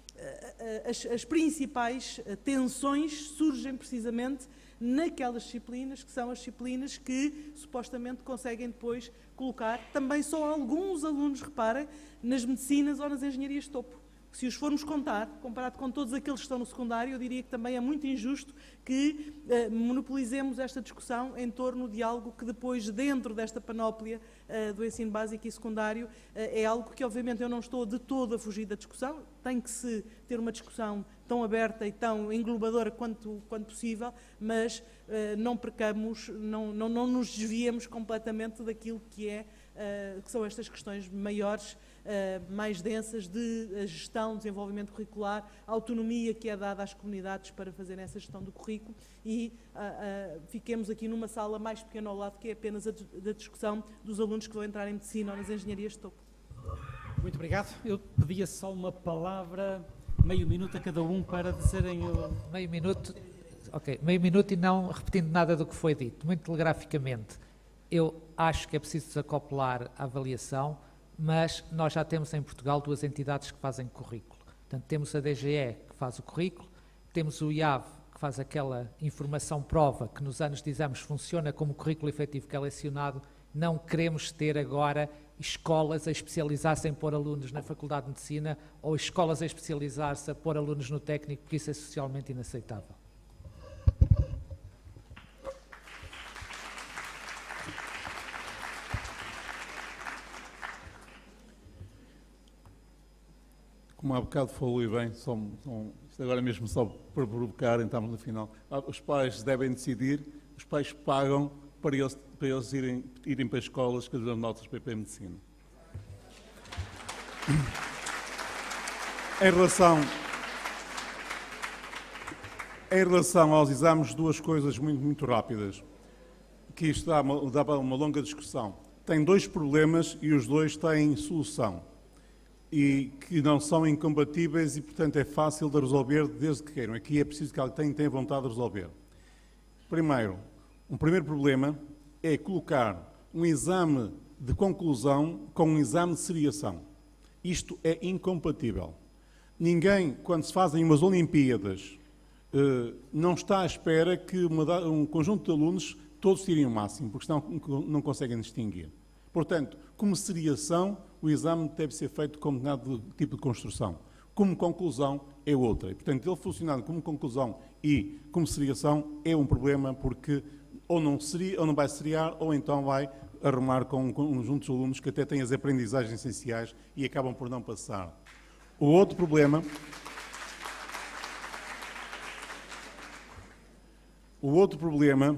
as, as principais tensões surgem precisamente naquelas disciplinas que são as disciplinas que supostamente conseguem depois colocar também só alguns alunos, reparem, nas medicinas ou nas engenharias de topo. Se os formos contar, comparado com todos aqueles que estão no secundário, eu diria que também é muito injusto que uh, monopolizemos esta discussão em torno de algo que depois, dentro desta panóplia uh, do ensino básico e secundário, uh, é algo que obviamente eu não estou de todo a fugir da discussão, tem que se ter uma discussão tão aberta e tão englobadora quanto, quanto possível, mas uh, não percamos, não, não, não nos desviemos completamente daquilo que é uh, que são estas questões maiores, uh, mais densas de uh, gestão, desenvolvimento curricular, a autonomia que é dada às comunidades para fazerem essa gestão do currículo e uh, uh, fiquemos aqui numa sala mais pequena ao lado, que é apenas a da discussão dos alunos que vão entrar em medicina ou nas engenharias de topo. Muito obrigado. Eu pedia só uma palavra, meio minuto a cada um para dizerem o... Meio minuto, ok, meio minuto e não repetindo nada do que foi dito, muito telegraficamente. Eu acho que é preciso desacoplar a avaliação, mas nós já temos em Portugal duas entidades que fazem currículo. Portanto, temos a D G E que faz o currículo, temos o I A V que faz aquela informação-prova que nos anos de exames funciona como currículo efetivo que é lecionado. Não queremos ter agora escolas a especializar-se em pôr alunos na Faculdade de Medicina ou escolas a especializar-se a pôr alunos no técnico, porque isso é socialmente inaceitável. Como há bocado falou e bem, só, só, isto agora mesmo só para provocar, estamos no final. Os pais devem decidir, os pais pagam para eles, para eles irem, irem para escolas que dão notas para ir para a medicina. Em relação, em relação aos exames, duas coisas muito, muito rápidas, que isto dá uma, dá uma longa discussão. Tem dois problemas e os dois têm solução. E que não são incompatíveis e, portanto, é fácil de resolver desde que queiram. Aqui é preciso que alguém tenha vontade de resolver. Primeiro, um primeiro problema é colocar um exame de conclusão com um exame de seriação. Isto é incompatível. Ninguém, quando se fazem umas Olimpíadas, não está à espera que uma, um conjunto de alunos todos tirem o máximo, porque senão não conseguem distinguir. Portanto, como seriação, o exame deve ser feito como determinado tipo de construção. Como conclusão, é outra. E, portanto, ele funcionando como conclusão e como seriação é um problema, porque ou não, seria, ou não vai seriar, ou então vai arrumar com um conjunto de alunos que até têm as aprendizagens essenciais e acabam por não passar. O outro problema... O outro problema,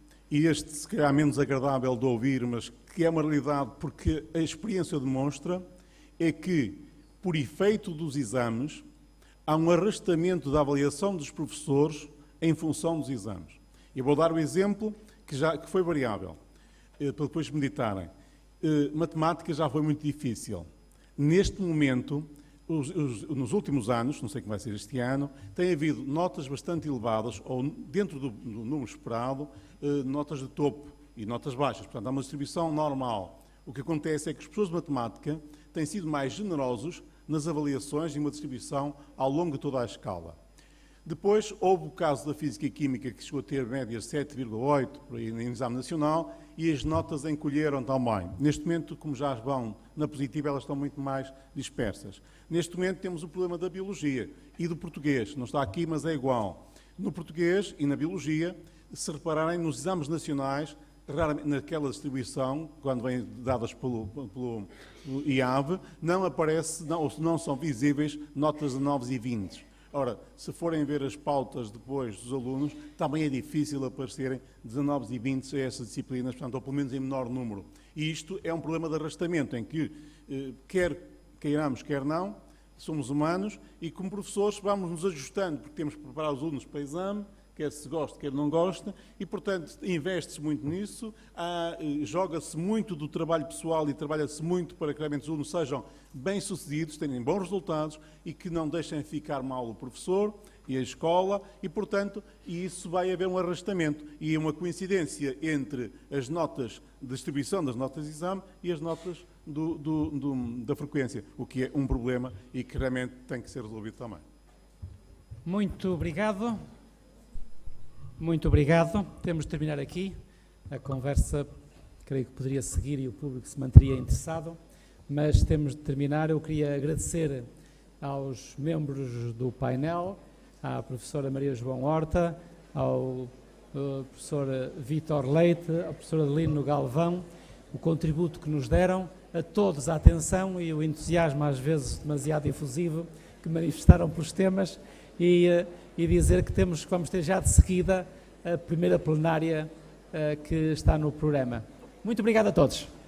e este se calhar menos agradável de ouvir, mas que é uma realidade porque a experiência demonstra, é que, por efeito dos exames, há um arrastamento da avaliação dos professores em função dos exames. Eu vou dar o exemplo que, já, que foi variável, eh, para depois meditarem. Eh, matemática já foi muito difícil. Neste momento, os, os, nos últimos anos, não sei como vai ser este ano, tem havido notas bastante elevadas, ou dentro do, do número esperado, eh, notas de topo e notas baixas. Portanto, há uma distribuição normal. O que acontece é que os professores de matemática têm sido mais generosos nas avaliações e uma distribuição ao longo de toda a escala. Depois, houve o caso da Física e Química, que chegou a ter médias sete vírgula oito por aí no exame nacional, e as notas encolheram também. Neste momento, como já vão na positiva, elas estão muito mais dispersas. Neste momento, temos o problema da Biologia e do Português. Não está aqui, mas é igual. No Português e na Biologia, se repararem, nos exames nacionais, raramente, naquela distribuição, quando vêm dadas pelo, pelo, pelo I A V, não aparece, não, ou não são visíveis notas de nove e vinte. Ora, se forem ver as pautas depois dos alunos, também é difícil aparecerem dezanove e vinte a essas disciplinas, portanto, ou pelo menos em menor número. E isto é um problema de arrastamento, em que, eh, quer queiramos, quer não, somos humanos e, como professores, vamos nos ajustando, porque temos que preparar os alunos para o exame, quer se goste, quer não goste, e, portanto, investe-se muito nisso, joga-se muito do trabalho pessoal e trabalha-se muito para que realmente os alunos sejam bem-sucedidos, tenham bons resultados e que não deixem ficar mal o professor e a escola, e, portanto, isso vai haver um arrastamento e uma coincidência entre as notas de distribuição das notas de exame e as notas do, do, do, da frequência, o que é um problema e que realmente tem que ser resolvido também. Muito obrigado. Muito obrigado. Temos de terminar aqui. A conversa, creio que poderia seguir e o público se manteria interessado, mas temos de terminar. Eu queria agradecer aos membros do painel, à professora Maria João Horta, ao uh, professor Vítor Leite, ao professor Adelino Galvão, o contributo que nos deram, a todos a atenção e o entusiasmo, às vezes demasiado efusivo, que manifestaram pelos temas, e, uh, e dizer que temos que vamos ter já de seguida a primeira plenária uh, que está no programa. Muito obrigado a todos.